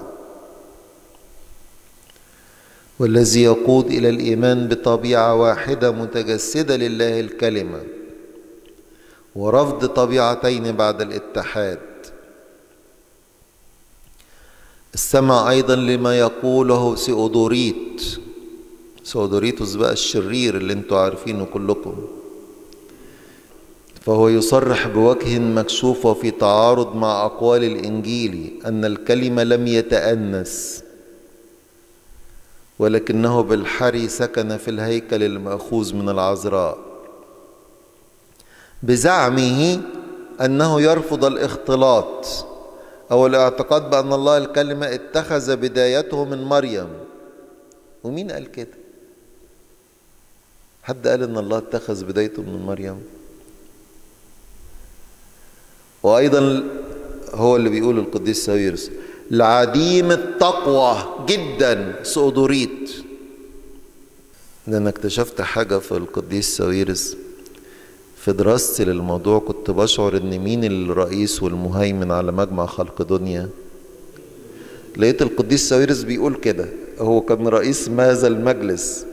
Speaker 1: والذي يقود إلى الإيمان بطبيعة واحدة متجسدة لله الكلمة ورفض طبيعتين بعد الاتحاد. استمع أيضا لما يقوله سيودوريت، سيودوريتوس بقى الشرير اللي انتوا عارفينه كلكم، فهو يصرح بوجه مكشوف وفي تعارض مع أقوال الإنجيل أن الكلمة لم يتأنس ولكنه بالحري سكن في الهيكل المأخوذ من العذراء، بزعمه أنه يرفض الاختلاط أو الاعتقاد بأن الله الكلمة اتخذ بدايته من مريم. ومين قال كده؟ حد قال أن الله اتخذ بدايته من مريم؟ وأيضا هو اللي بيقول القديس ساويرس العديم التقوى جدا سيودوريت. لأن اكتشفت حاجة في القديس ساويرس في دراستي للموضوع، كنت بشعر ان مين الرئيس والمهيمن على مجمع خلق دنيا. لقيت القديس ساويرس بيقول كده، هو كان رئيس هذا المجلس.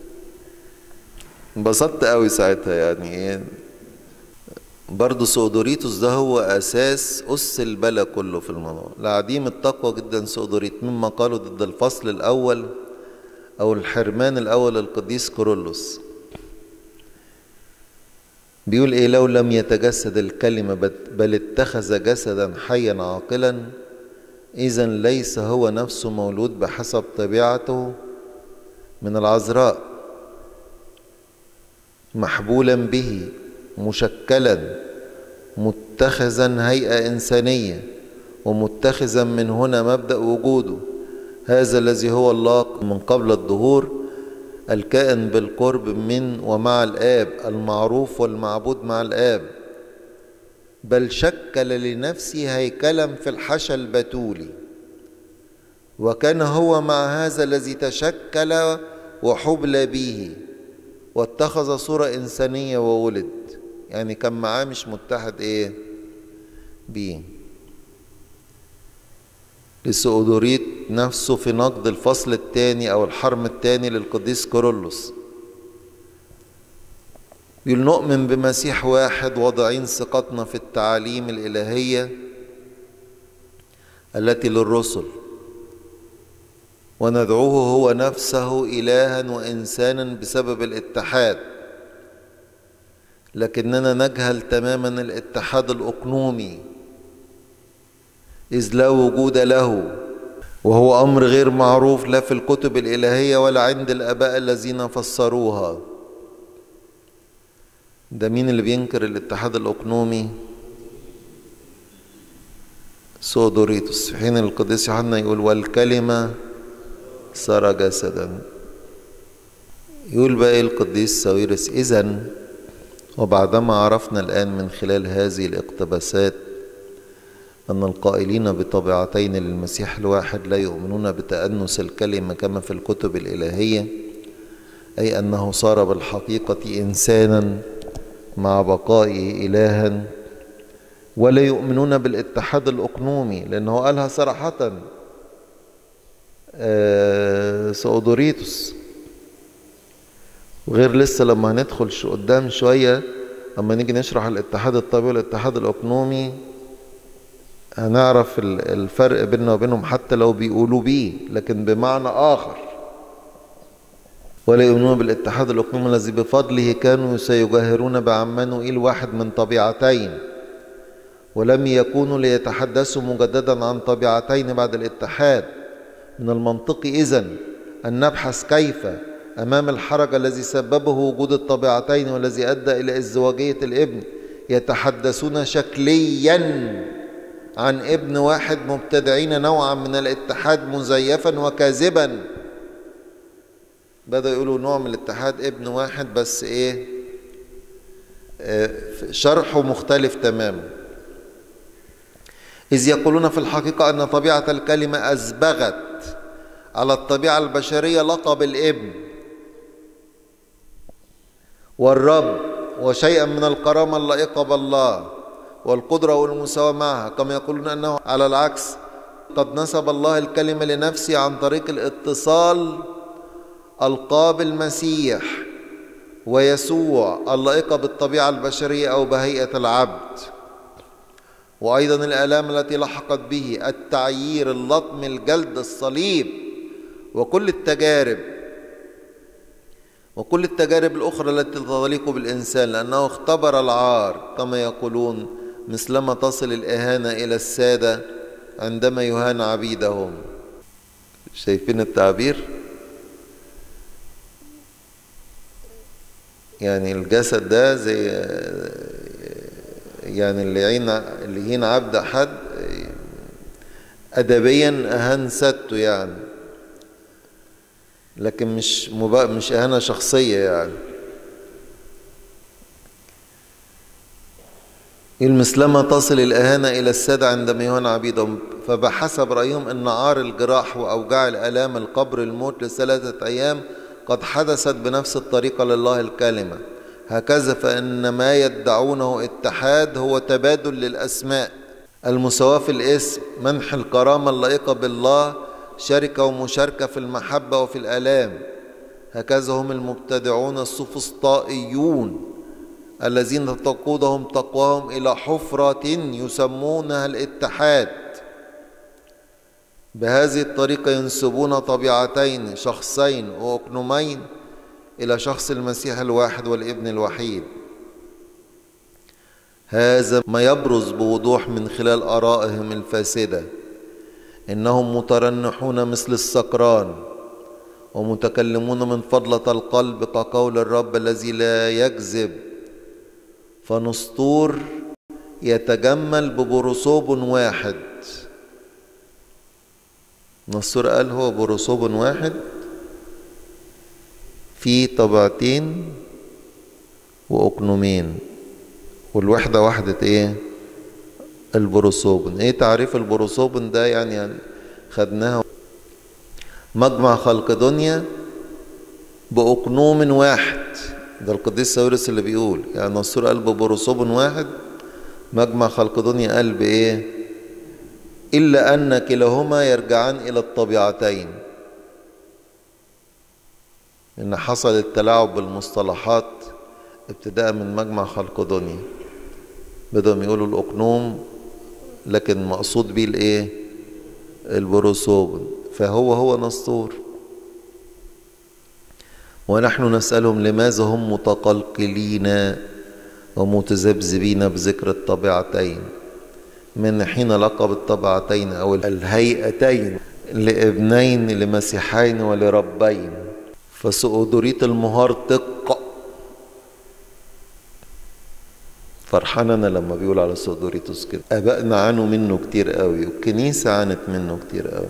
Speaker 1: انبسطت قوي ساعتها. يعني برضه سيودوريتوس ده هو أساس أس البلا كله في الموضوع. لعديم التقوى جدا سيودوريت، مما قالوا ضد الفصل الأول أو الحرمان الأول للقديس كورولوس. بيقول إيه؟ لو لم يتجسد الكلمة بل اتخذ جسدا حيا عاقلا، إذن ليس هو نفسه مولود بحسب طبيعته من العذراء، محبولا به، مشكلا، متخذا هيئة إنسانية، ومتخذا من هنا مبدأ وجوده، هذا الذي هو الله من قبل الظهور، الكائن بالقرب من ومع الآب، المعروف والمعبود مع الآب، بل شكل لنفسه هيكلا في الحشا البتولي، وكان هو مع هذا الذي تشكل وحبل به واتخذ صورة إنسانية وولد. يعني كان معاه مش متحد ايه بيه. لسيودوريت نفسه في نقد الفصل الثاني او الحرم الثاني للقديس كورولوس يقول نؤمن بمسيح واحد واضعين ثقتنا في التعاليم الإلهية التي للرسل، وندعوه هو نفسه إلها وإنسانا بسبب الاتحاد، لكننا نجهل تماما الاتحاد الأقنومي إذ لا وجود له، وهو أمر غير معروف لا في الكتب الإلهية ولا عند الآباء الذين فسروها. ده مين اللي بينكر الاتحاد الأقنومي؟ سيودوريتوس، في حين القديس يوحنا يقول والكلمة صار جسدا. يقول بقى القديس ساويرس إذن وبعدما عرفنا الآن من خلال هذه الاقتباسات أن القائلين بطبيعتين للمسيح الواحد لا يؤمنون بتأنس الكلمة كما في الكتب الإلهية، أي أنه صار بالحقيقة إنسانا مع بقائه إلها، ولا يؤمنون بالاتحاد الأقنومي، لأنه قالها صراحة سيودوريتوس وغير لسه لما هندخل شو قدام شوية لما نيجي نشرح الاتحاد الطبيعي والاتحاد الأقنومي هنعرف الفرق بيننا وبينهم حتى لو بيقولوا بيه لكن بمعنى آخر. ولا يؤمنون بالاتحاد الأقنومي الذي بفضله كانوا سيجاهرون بعمانوئيل واحد من طبيعتين، ولم يكونوا ليتحدثوا مجددا عن طبيعتين بعد الاتحاد. من المنطقي إذن أن نبحث كيف أمام الحرج الذي سببه وجود الطبيعتين والذي أدى إلى ازدواجية الابن يتحدثون شكليا عن ابن واحد مبتدعين نوعا من الاتحاد مزيفا وكاذبا. بدأوا يقولوا نوع من الاتحاد ابن واحد بس ايه اه شرحه مختلف تماما. إذ يقولون في الحقيقة أن طبيعة الكلمة أسبغت على الطبيعة البشرية لقب الابن والرب وشيئا من الكرامة اللائقة بالله والقدرة والمساواة معها، كما يقولون أنه على العكس قد نسب الله الكلمة لنفسه عن طريق الاتصال ألقاب المسيح ويسوع اللائقة بالطبيعة البشرية أو بهيئة العبد، وأيضا الآلام التي لحقت به، التعيير، اللطم، الجلد، الصليب، وكل التجارب وكل التجارب الأخرى التي تليق بالإنسان، لأنه اختبر العار كما يقولون مثلما تصل الإهانة إلى السادة عندما يهان عبيدهم. شايفين التعبير؟ يعني الجسد ده زي يعني اللي يعين اللي يهين عبد حد أدبيا أهان سادته يعني، لكن مش مبا... مش إهانة شخصية يعني. مثلما تصل الإهانة إلى السادة عندما يهان عبيدهم، فبحسب رأيهم أن عار الجراح وأوجاع الآلام القبر الموت لثلاثة أيام قد حدثت بنفس الطريقة لله الكلمة. هكذا فإن ما يدعونه اتحاد هو تبادل للأسماء، المساواة في الاسم، منح الكرامة اللائقة بالله، شركة ومشاركة في المحبة وفي الآلام. هكذا هم المبتدعون السفسطائيون الذين تقودهم تقواهم إلى حفرة يسمونها الاتحاد. بهذه الطريقة ينسبون طبيعتين، شخصين وأقنومين، إلى شخص المسيح الواحد والابن الوحيد. هذا ما يبرز بوضوح من خلال آرائهم الفاسدة، إنهم مترنحون مثل السكران ومتكلمون من فضلة القلب كقول الرب الذي لا يكذب، فنسطور يتجمل ببروسوب واحد. نسطور قال هو بروسوب واحد في طبيعتين وأقنومين، والوحدة وحدة ايه؟ البروسوبن. ايه تعريف البروسوبن ده؟ يعني, يعني خدناها مجمع خلق دنيا بأقنوم واحد، ده القديس ساويرس اللي بيقول يعني نسطور قال ببروسوبن واحد، مجمع خلق دنيا قال بايه؟ إلا أن كلاهما يرجعان إلى الطبيعتين. إن حصل التلاعب بالمصطلحات ابتداء من مجمع خلق دنيا، بدهم يقولوا الأقنوم لكن مقصود بيه الايه؟ البروسوبن، فهو هو نسطور. ونحن نسألهم لماذا هم متقلقلين ومتذبذبين بذكر الطبيعتين من حين لقب الطبيعتين أو الهيئتين لابنين لمسيحين ولربين. فسؤدوريت المهارتق فرحان أنا لما بيقول على سؤدوريتوس كده، أبائنا عانوا منه كتير قوي والكنيسة عانت منه كتير قوي.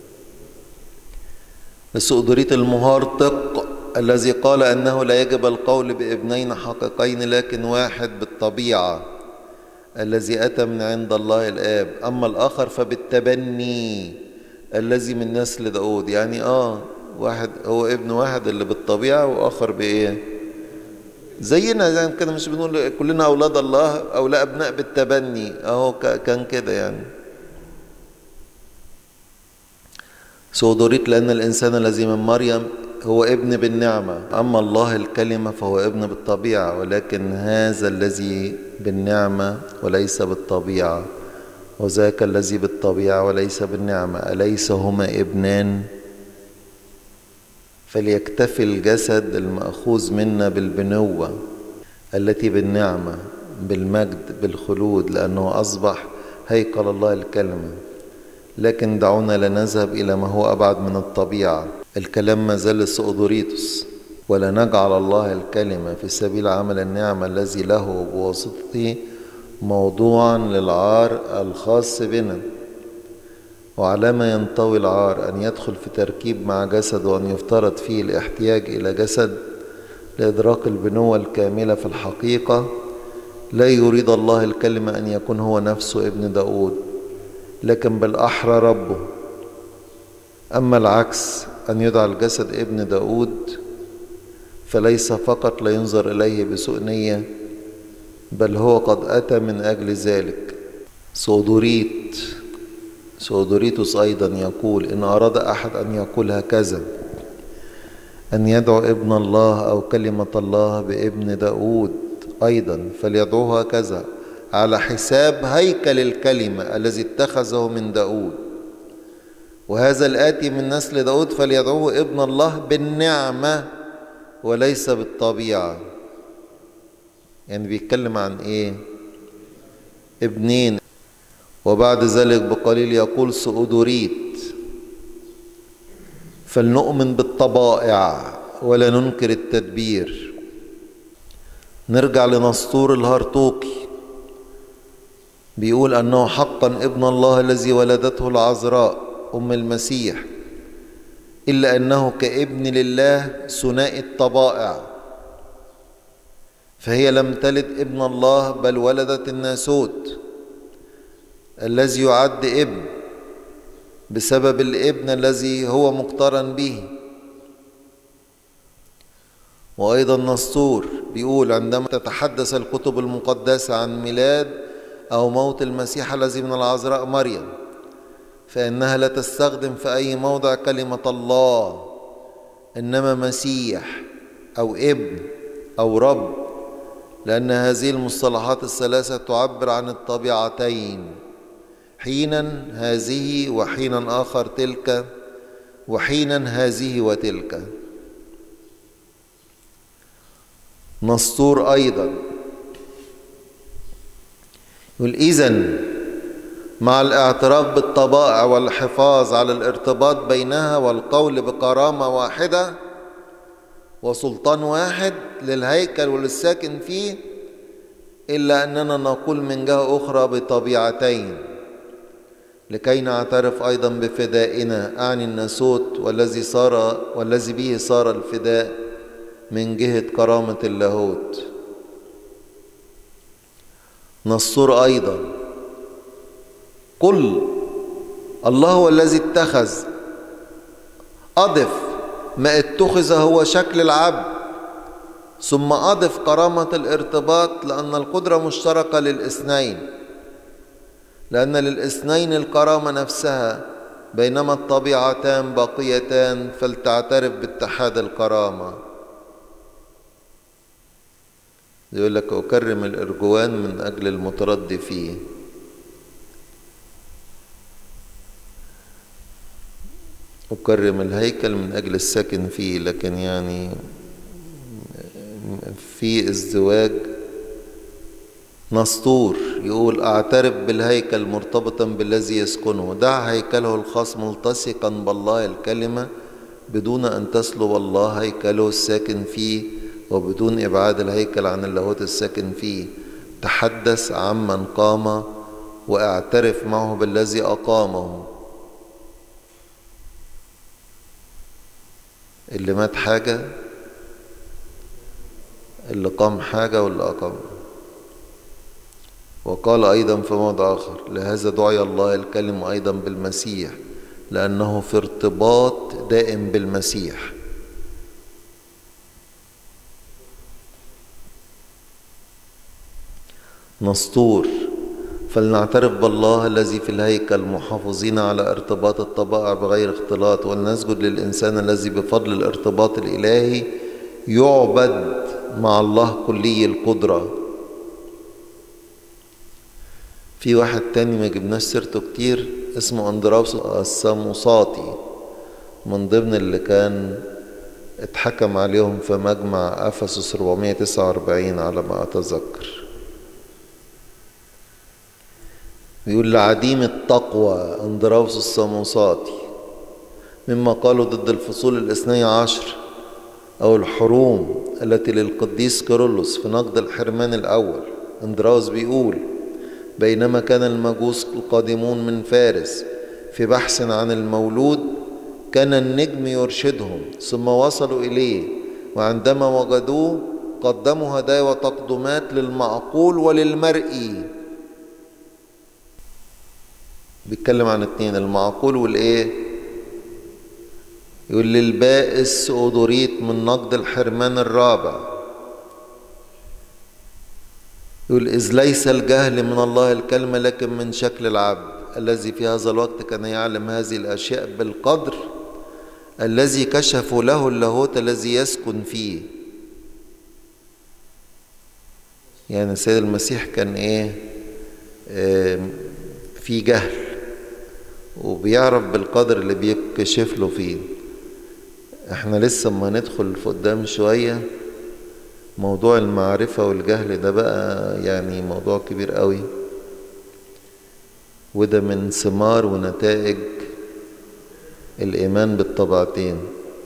Speaker 1: سؤدوريت المهارتق الذي قال أنه لا يجب القول بابنين حقيقين لكن واحد بالطبيعة الذي أتى من عند الله الآب، أما الآخر فبالتبني الذي من نسل داود. يعني آه واحد هو ابن واحد اللي بالطبيعة وآخر بإيه؟ زينا زي كده، مش بنقول كلنا أولاد الله أو لا أبناء بالتبني، أهو كان كده يعني. سؤدوريت لأن الإنسان الذي من مريم هو ابن بالنعمة، أما الله الكلمة فهو ابن بالطبيعة، ولكن هذا الذي بالنعمة وليس بالطبيعة، وذاك الذي بالطبيعة وليس بالنعمة، أليس هما ابنان؟ فليكتفي الجسد المأخوذ منا بالبنوة التي بالنعمة بالمجد بالخلود، لأنه أصبح هيكل الله الكلمة. لكن دعونا لا نذهب إلى ما هو أبعد من الطبيعة. الكلام ما زال سؤدوريتوس، ولا نجعل الله الكلمة في سبيل عمل النعمة الذي له بواسطته موضوعا للعار الخاص بنا. وعلى ما ينطوي العار أن يدخل في تركيب مع جسد، وأن يفترض فيه الاحتياج إلى جسد لإدراك البنوة الكاملة في الحقيقة. لا يريد الله الكلمة أن يكون هو نفسه ابن داود، لكن بالأحرى ربه. أما العكس، أن يدعى الجسد ابن داود، فليس فقط لا ينظر إليه بسوء نية، بل هو قد أتى من أجل ذلك. سودوريت سودوريتوس أيضا يقول: إن أراد أحد أن يقول هكذا، أن يدعو ابن الله أو كلمة الله بابن داود أيضا، فليدعوه هكذا على حساب هيكل الكلمة الذي اتخذه من داود. وهذا الآتي من نسل داود فليدعوه ابن الله بالنعمة وليس بالطبيعة. يعني بيتكلم عن إيه؟ ابنين. وبعد ذلك بقليل يقول سؤدوريت: فلنؤمن بالطبائع ولا ننكر التدبير. نرجع لنسطور الهرطوقي، بيقول أنه حقا ابن الله الذي ولدته العذراء أم المسيح، إلا أنه كابن لله ثنائي الطبائع، فهي لم تلد ابن الله بل ولدت الناسوت الذي يعد ابن بسبب الابن الذي هو مقترن به. وأيضا نسطور بيقول: عندما تتحدث الكتب المقدسة عن ميلاد أو موت المسيح الذي من العذراء مريم، فإنها لا تستخدم في أي موضع كلمة الله، إنما مسيح أو ابن أو رب، لأن هذه المصطلحات الثلاثة تعبر عن الطبيعتين، حينا هذه وحينا آخر تلك، وحينا هذه وتلك. نسطور أيضا يقول: إذن مع الاعتراف بالطبائع والحفاظ على الارتباط بينها والقول بكرامة واحدة وسلطان واحد للهيكل وللساكن فيه، إلا أننا نقول من جهة أخرى بطبيعتين، لكي نعترف أيضا بفدائنا، أعني الناسوت والذي صار والذي به صار الفداء من جهة كرامة اللاهوت. نسطور أيضا: قل الله هو الذي اتخذ، أضف ما اتخذ هو شكل العبد، ثم أضف كرامة الارتباط، لأن القدرة مشتركة للاثنين، لأن للاثنين الكرامة نفسها، بينما الطبيعتان باقيتان، فلتعترف باتحاد الكرامة. يقول لك: أكرم الإرجوان من أجل المتردي فيه. أكرم الهيكل من أجل الساكن فيه، لكن يعني في ازدواج. نسطور يقول: أعترف بالهيكل مرتبطا بالذي يسكنه، دع هيكله الخاص ملتصقا بالله الكلمة بدون أن تسلب الله هيكله الساكن فيه، وبدون إبعاد الهيكل عن اللاهوت الساكن فيه. تحدث عمن قام واعترف معه بالذي أقامه. اللي مات حاجة، اللي قام حاجة، واللي أقام. وقال أيضا في موضع آخر: لهذا دعي الله الكلم أيضا بالمسيح، لأنه في ارتباط دائم بالمسيح. نسطور: فلنعترف بالله الذي في الهيكل محافظين على ارتباط الطبائع بغير اختلاط، ولنسجد للإنسان الذي بفضل الارتباط الإلهي يعبد مع الله كلي القدرة. في واحد تاني ما جبناش سيرته كتير اسمه أندراوس الساموساطي، من ضمن اللي كان اتحكم عليهم في مجمع أفسس أربعمائة وتسعة وأربعين على ما أتذكر. بيقول لعديم التقوى أندراوس الساموساطي مما قالوا ضد الفصول الاثني عشر أو الحروم التي للقديس كيرلس في نقد الحرمان الأول. أندراوس بيقول بينما كان المجوس القادمون من فارس في بحث عن المولود كان النجم يرشدهم، ثم وصلوا إليه، وعندما وجدوه قدموا هدايا وتقدمات للمعقول وللمرئي. بيتكلم عن اتنين، المعقول والايه؟ يقول للبائس أودوريت من نقد الحرمان الرابع، يقول إذ ليس الجهل من الله الكلمة لكن من شكل العبد الذي في هذا الوقت كان يعلم هذه الأشياء بالقدر الذي كشفوا له اللاهوت الذي يسكن فيه. يعني السيد المسيح كان ايه؟ اه في جهل وبيعرف بالقدر اللي بيكشف له فيه. احنا لسه ما ندخل في قدام شوية موضوع المعرفة والجهل ده بقى يعني موضوع كبير قوي، وده من ثمار ونتائج الإيمان بالطبيعتين.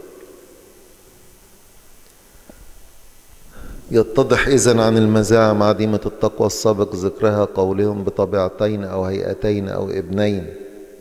Speaker 1: يتضح إذن عن المزاعم عديمة التقوى السابق ذكرها قولهم بطبيعتين أو هيئتين أو ابنين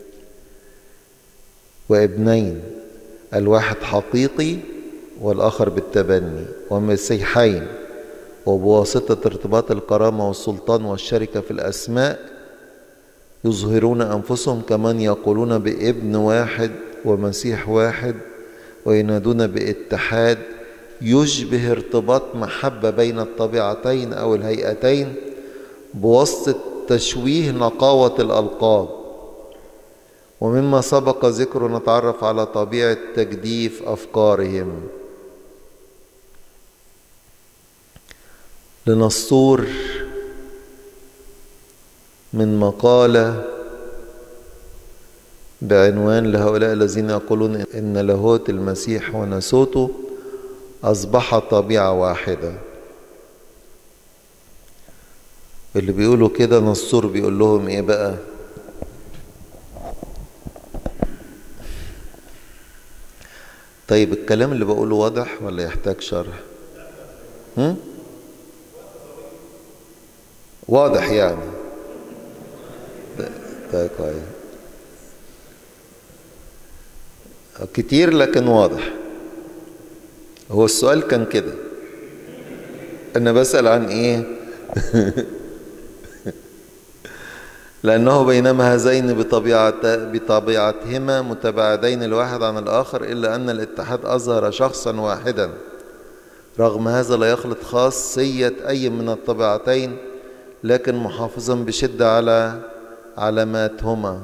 Speaker 1: وابنين، الواحد حقيقي والآخر بالتبني، ومسيحين، وبواسطة ارتباط الكرامة والسلطان والشركة في الأسماء يظهرون أنفسهم كمن يقولون بابن واحد ومسيح واحد، وينادون باتحاد يشبه ارتباط محبة بين الطبيعتين أو الهيئتين بواسطة تشويه نقاوة الألقاب. ومما سبق ذكره نتعرف على طبيعة تجديف أفكارهم. لنسطور من مقالة بعنوان لهؤلاء الذين يقولون إن لاهوت المسيح وناسوته أصبح طبيعة واحدة. اللي بيقولوا كده نسطور بيقول لهم إيه بقى؟ طيب الكلام اللي بقوله واضح ولا يحتاج شرح؟ هم؟ واضح يعني؟ ده كويس، كتير لكن واضح. هو السؤال كان كده، أنا بسأل عن إيه؟ لأنه بينما هذين بطبيعة بطبيعتهما متباعدين الواحد عن الآخر، إلا أن الاتحاد أظهر شخصا واحدا. رغم هذا لا يخلط خاصية أي من الطبيعتين، لكن محافظا بشدة على علاماتهما.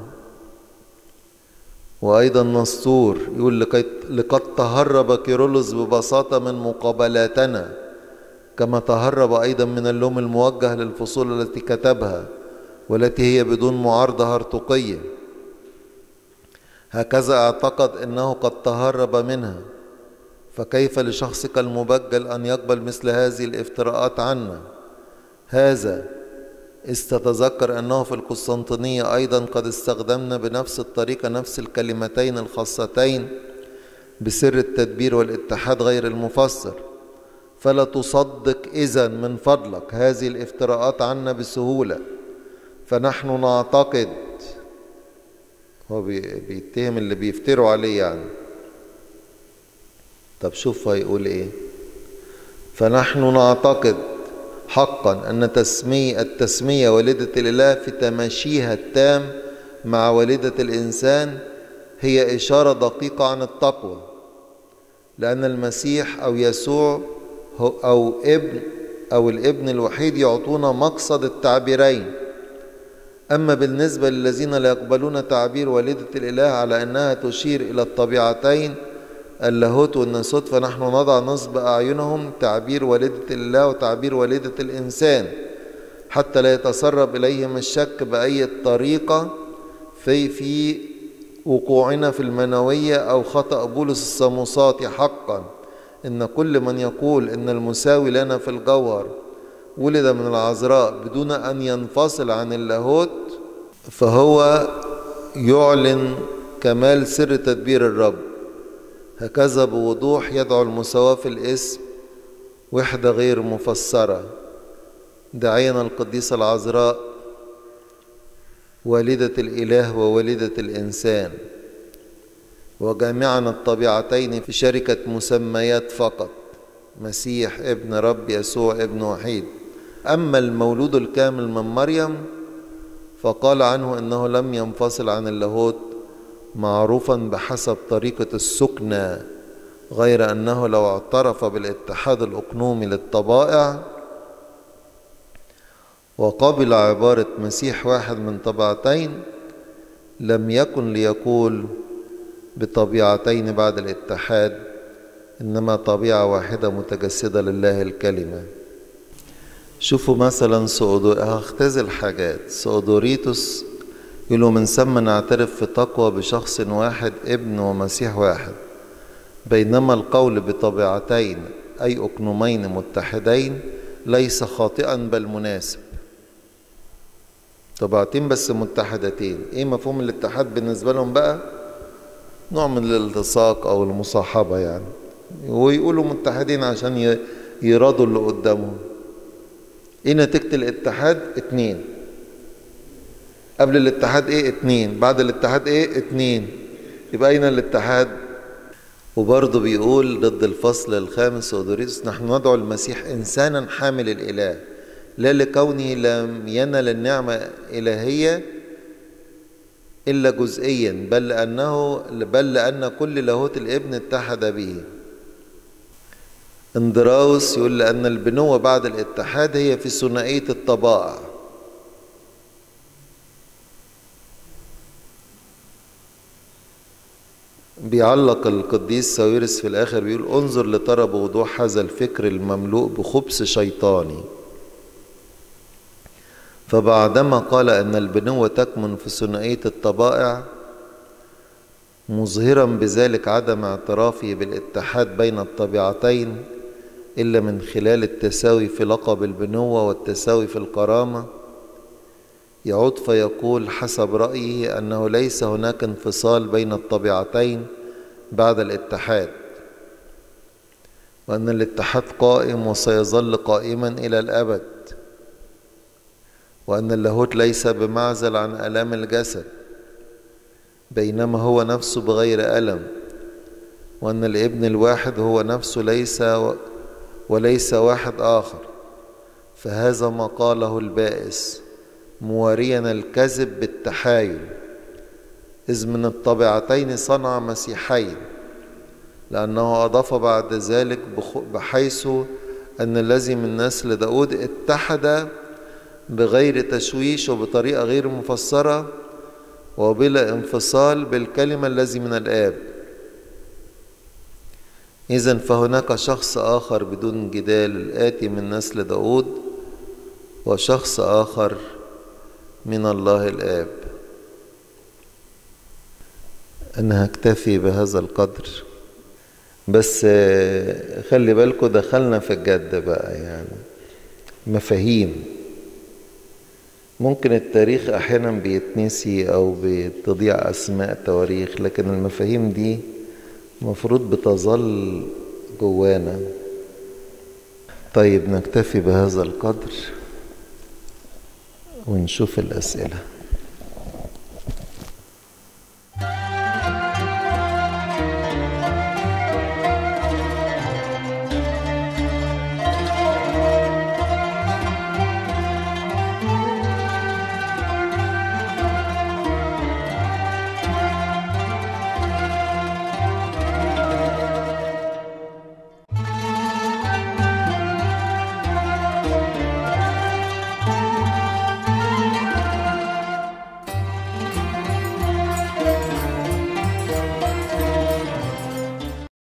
Speaker 1: وأيضا نسطور يقول لقد تهرب كيرلس ببساطة من مقابلاتنا، كما تهرب أيضا من اللوم الموجه للفصول التي كتبها والتي هي بدون معارضة هرطقية. هكذا اعتقد أنه قد تهرب منها، فكيف لشخصك المبجل أن يقبل مثل هذه الافتراءات عنا؟ هذا استتذكر أنه في القسطنطينية أيضا قد استخدمنا بنفس الطريقة نفس الكلمتين الخاصتين بسر التدبير والاتحاد غير المفسر، فلا تصدق إذن من فضلك هذه الافتراءات عنا بسهولة، فنحن نعتقد. هو بيتهم اللي بيفتروا عليه يعني. طب شوف هيقول ايه. فنحن نعتقد حقا أن تسمية التسمية والدة الإله في تماشيها التام مع والدة الإنسان هي إشارة دقيقة عن التقوى، لأن المسيح أو يسوع أو ابن أو الابن الوحيد يعطونا مقصد التعبيرين، أما بالنسبة للذين لا يقبلون تعبير والدة الإله على أنها تشير إلى الطبيعتين اللاهوت والناسوت، فنحن نضع نصب أعينهم تعبير والدة الإله وتعبير والدة الإنسان حتى لا يتسرب إليهم الشك بأي طريقة في في وقوعنا في المنوية أو خطأ بولس السموساطي. حقا إن كل من يقول إن المساوي لنا في الجوهر ولد من العذراء بدون أن ينفصل عن اللاهوت فهو يعلن كمال سر تدبير الرب. هكذا بوضوح يدعو المساواة في الاسم وحدة غير مفسرة، داعيا القديسة العذراء والدة الإله ووالدة الإنسان، وجامعنا الطبيعتين في شركة مسميات فقط، مسيح ابن رب يسوع ابن وحيد. أما المولود الكامل من مريم فقال عنه إنه لم ينفصل عن اللاهوت، معروفا بحسب طريقة السكنة، غير أنه لو اعترف بالاتحاد الأقنومي للطبائع وقبل عبارة مسيح واحد من طبيعتين لم يكن ليقول بطبيعتين بعد الاتحاد، إنما طبيعة واحدة متجسدة لله الكلمة. شوفوا مثلا سؤدور، هختزل حاجات. سؤدوريتوس يقولوا من ثم نعترف في تقوى بشخص واحد ابن ومسيح واحد، بينما القول بطبيعتين أي أقنومين متحدين ليس خاطئا بل مناسب. طبيعتين بس متحدتين، ايه مفهوم الاتحاد بالنسبة لهم بقى؟ نوع من الالتصاق او المصاحبة يعني، ويقولوا متحدين عشان يرادوا اللي قدامهم. ايه نتيجة الاتحاد؟ اتنين. قبل الاتحاد ايه؟ اتنين. بعد الاتحاد ايه؟ اتنين. يبقى اين الاتحاد؟ وبرضه بيقول ضد الفصل الخامس سؤدوريتوس نحن ندعو المسيح انسانا حامل الاله، لا لكونه لم ينل النعمة الإلهية إلا جزئيا، بل لأنه بل لأن كل لاهوت الابن اتحد به. اندراوس يقول لأن البنوة بعد الاتحاد هي في ثنائية الطبائع. بيعلق القديس ساويرس في الآخر بيقول انظر لترى بوضوح هذا الفكر المملوء بخبث شيطاني، فبعدما قال أن البنوة تكمن في ثنائية الطبائع مظهرا بذلك عدم اعترافه بالاتحاد بين الطبيعتين إلا من خلال التساوي في لقب البنوة والتساوي في الكرامة، يعود فيقول حسب رأيه أنه ليس هناك انفصال بين الطبيعتين بعد الاتحاد، وأن الاتحاد قائم وسيظل قائما إلى الأبد، وأن اللاهوت ليس بمعزل عن آلام الجسد بينما هو نفسه بغير ألم، وأن الابن الواحد هو نفسه ليس وليس واحد آخر. فهذا ما قاله البائس مواريا الكذب بالتحايل، إذ من الطبيعتين صنع مسيحين، لأنه أضاف بعد ذلك بحيث أن الذي من نسل داود اتحد بغير تشويش وبطريقة غير مفسرة وبلا انفصال بالكلمة الذي من الآب. إذن فهناك شخص آخر بدون جدال الآتي من نسل داود، وشخص آخر من الله الآب. أنا هكتفي بهذا القدر، بس خلي بالكم دخلنا في الجد بقى، يعني مفاهيم. ممكن التاريخ أحيانا بيتنسي أو بتضيع أسماء تواريخ، لكن المفاهيم دي مفروض بتظل جوانا. طيب نكتفي بهذا القدر ونشوف الأسئلة.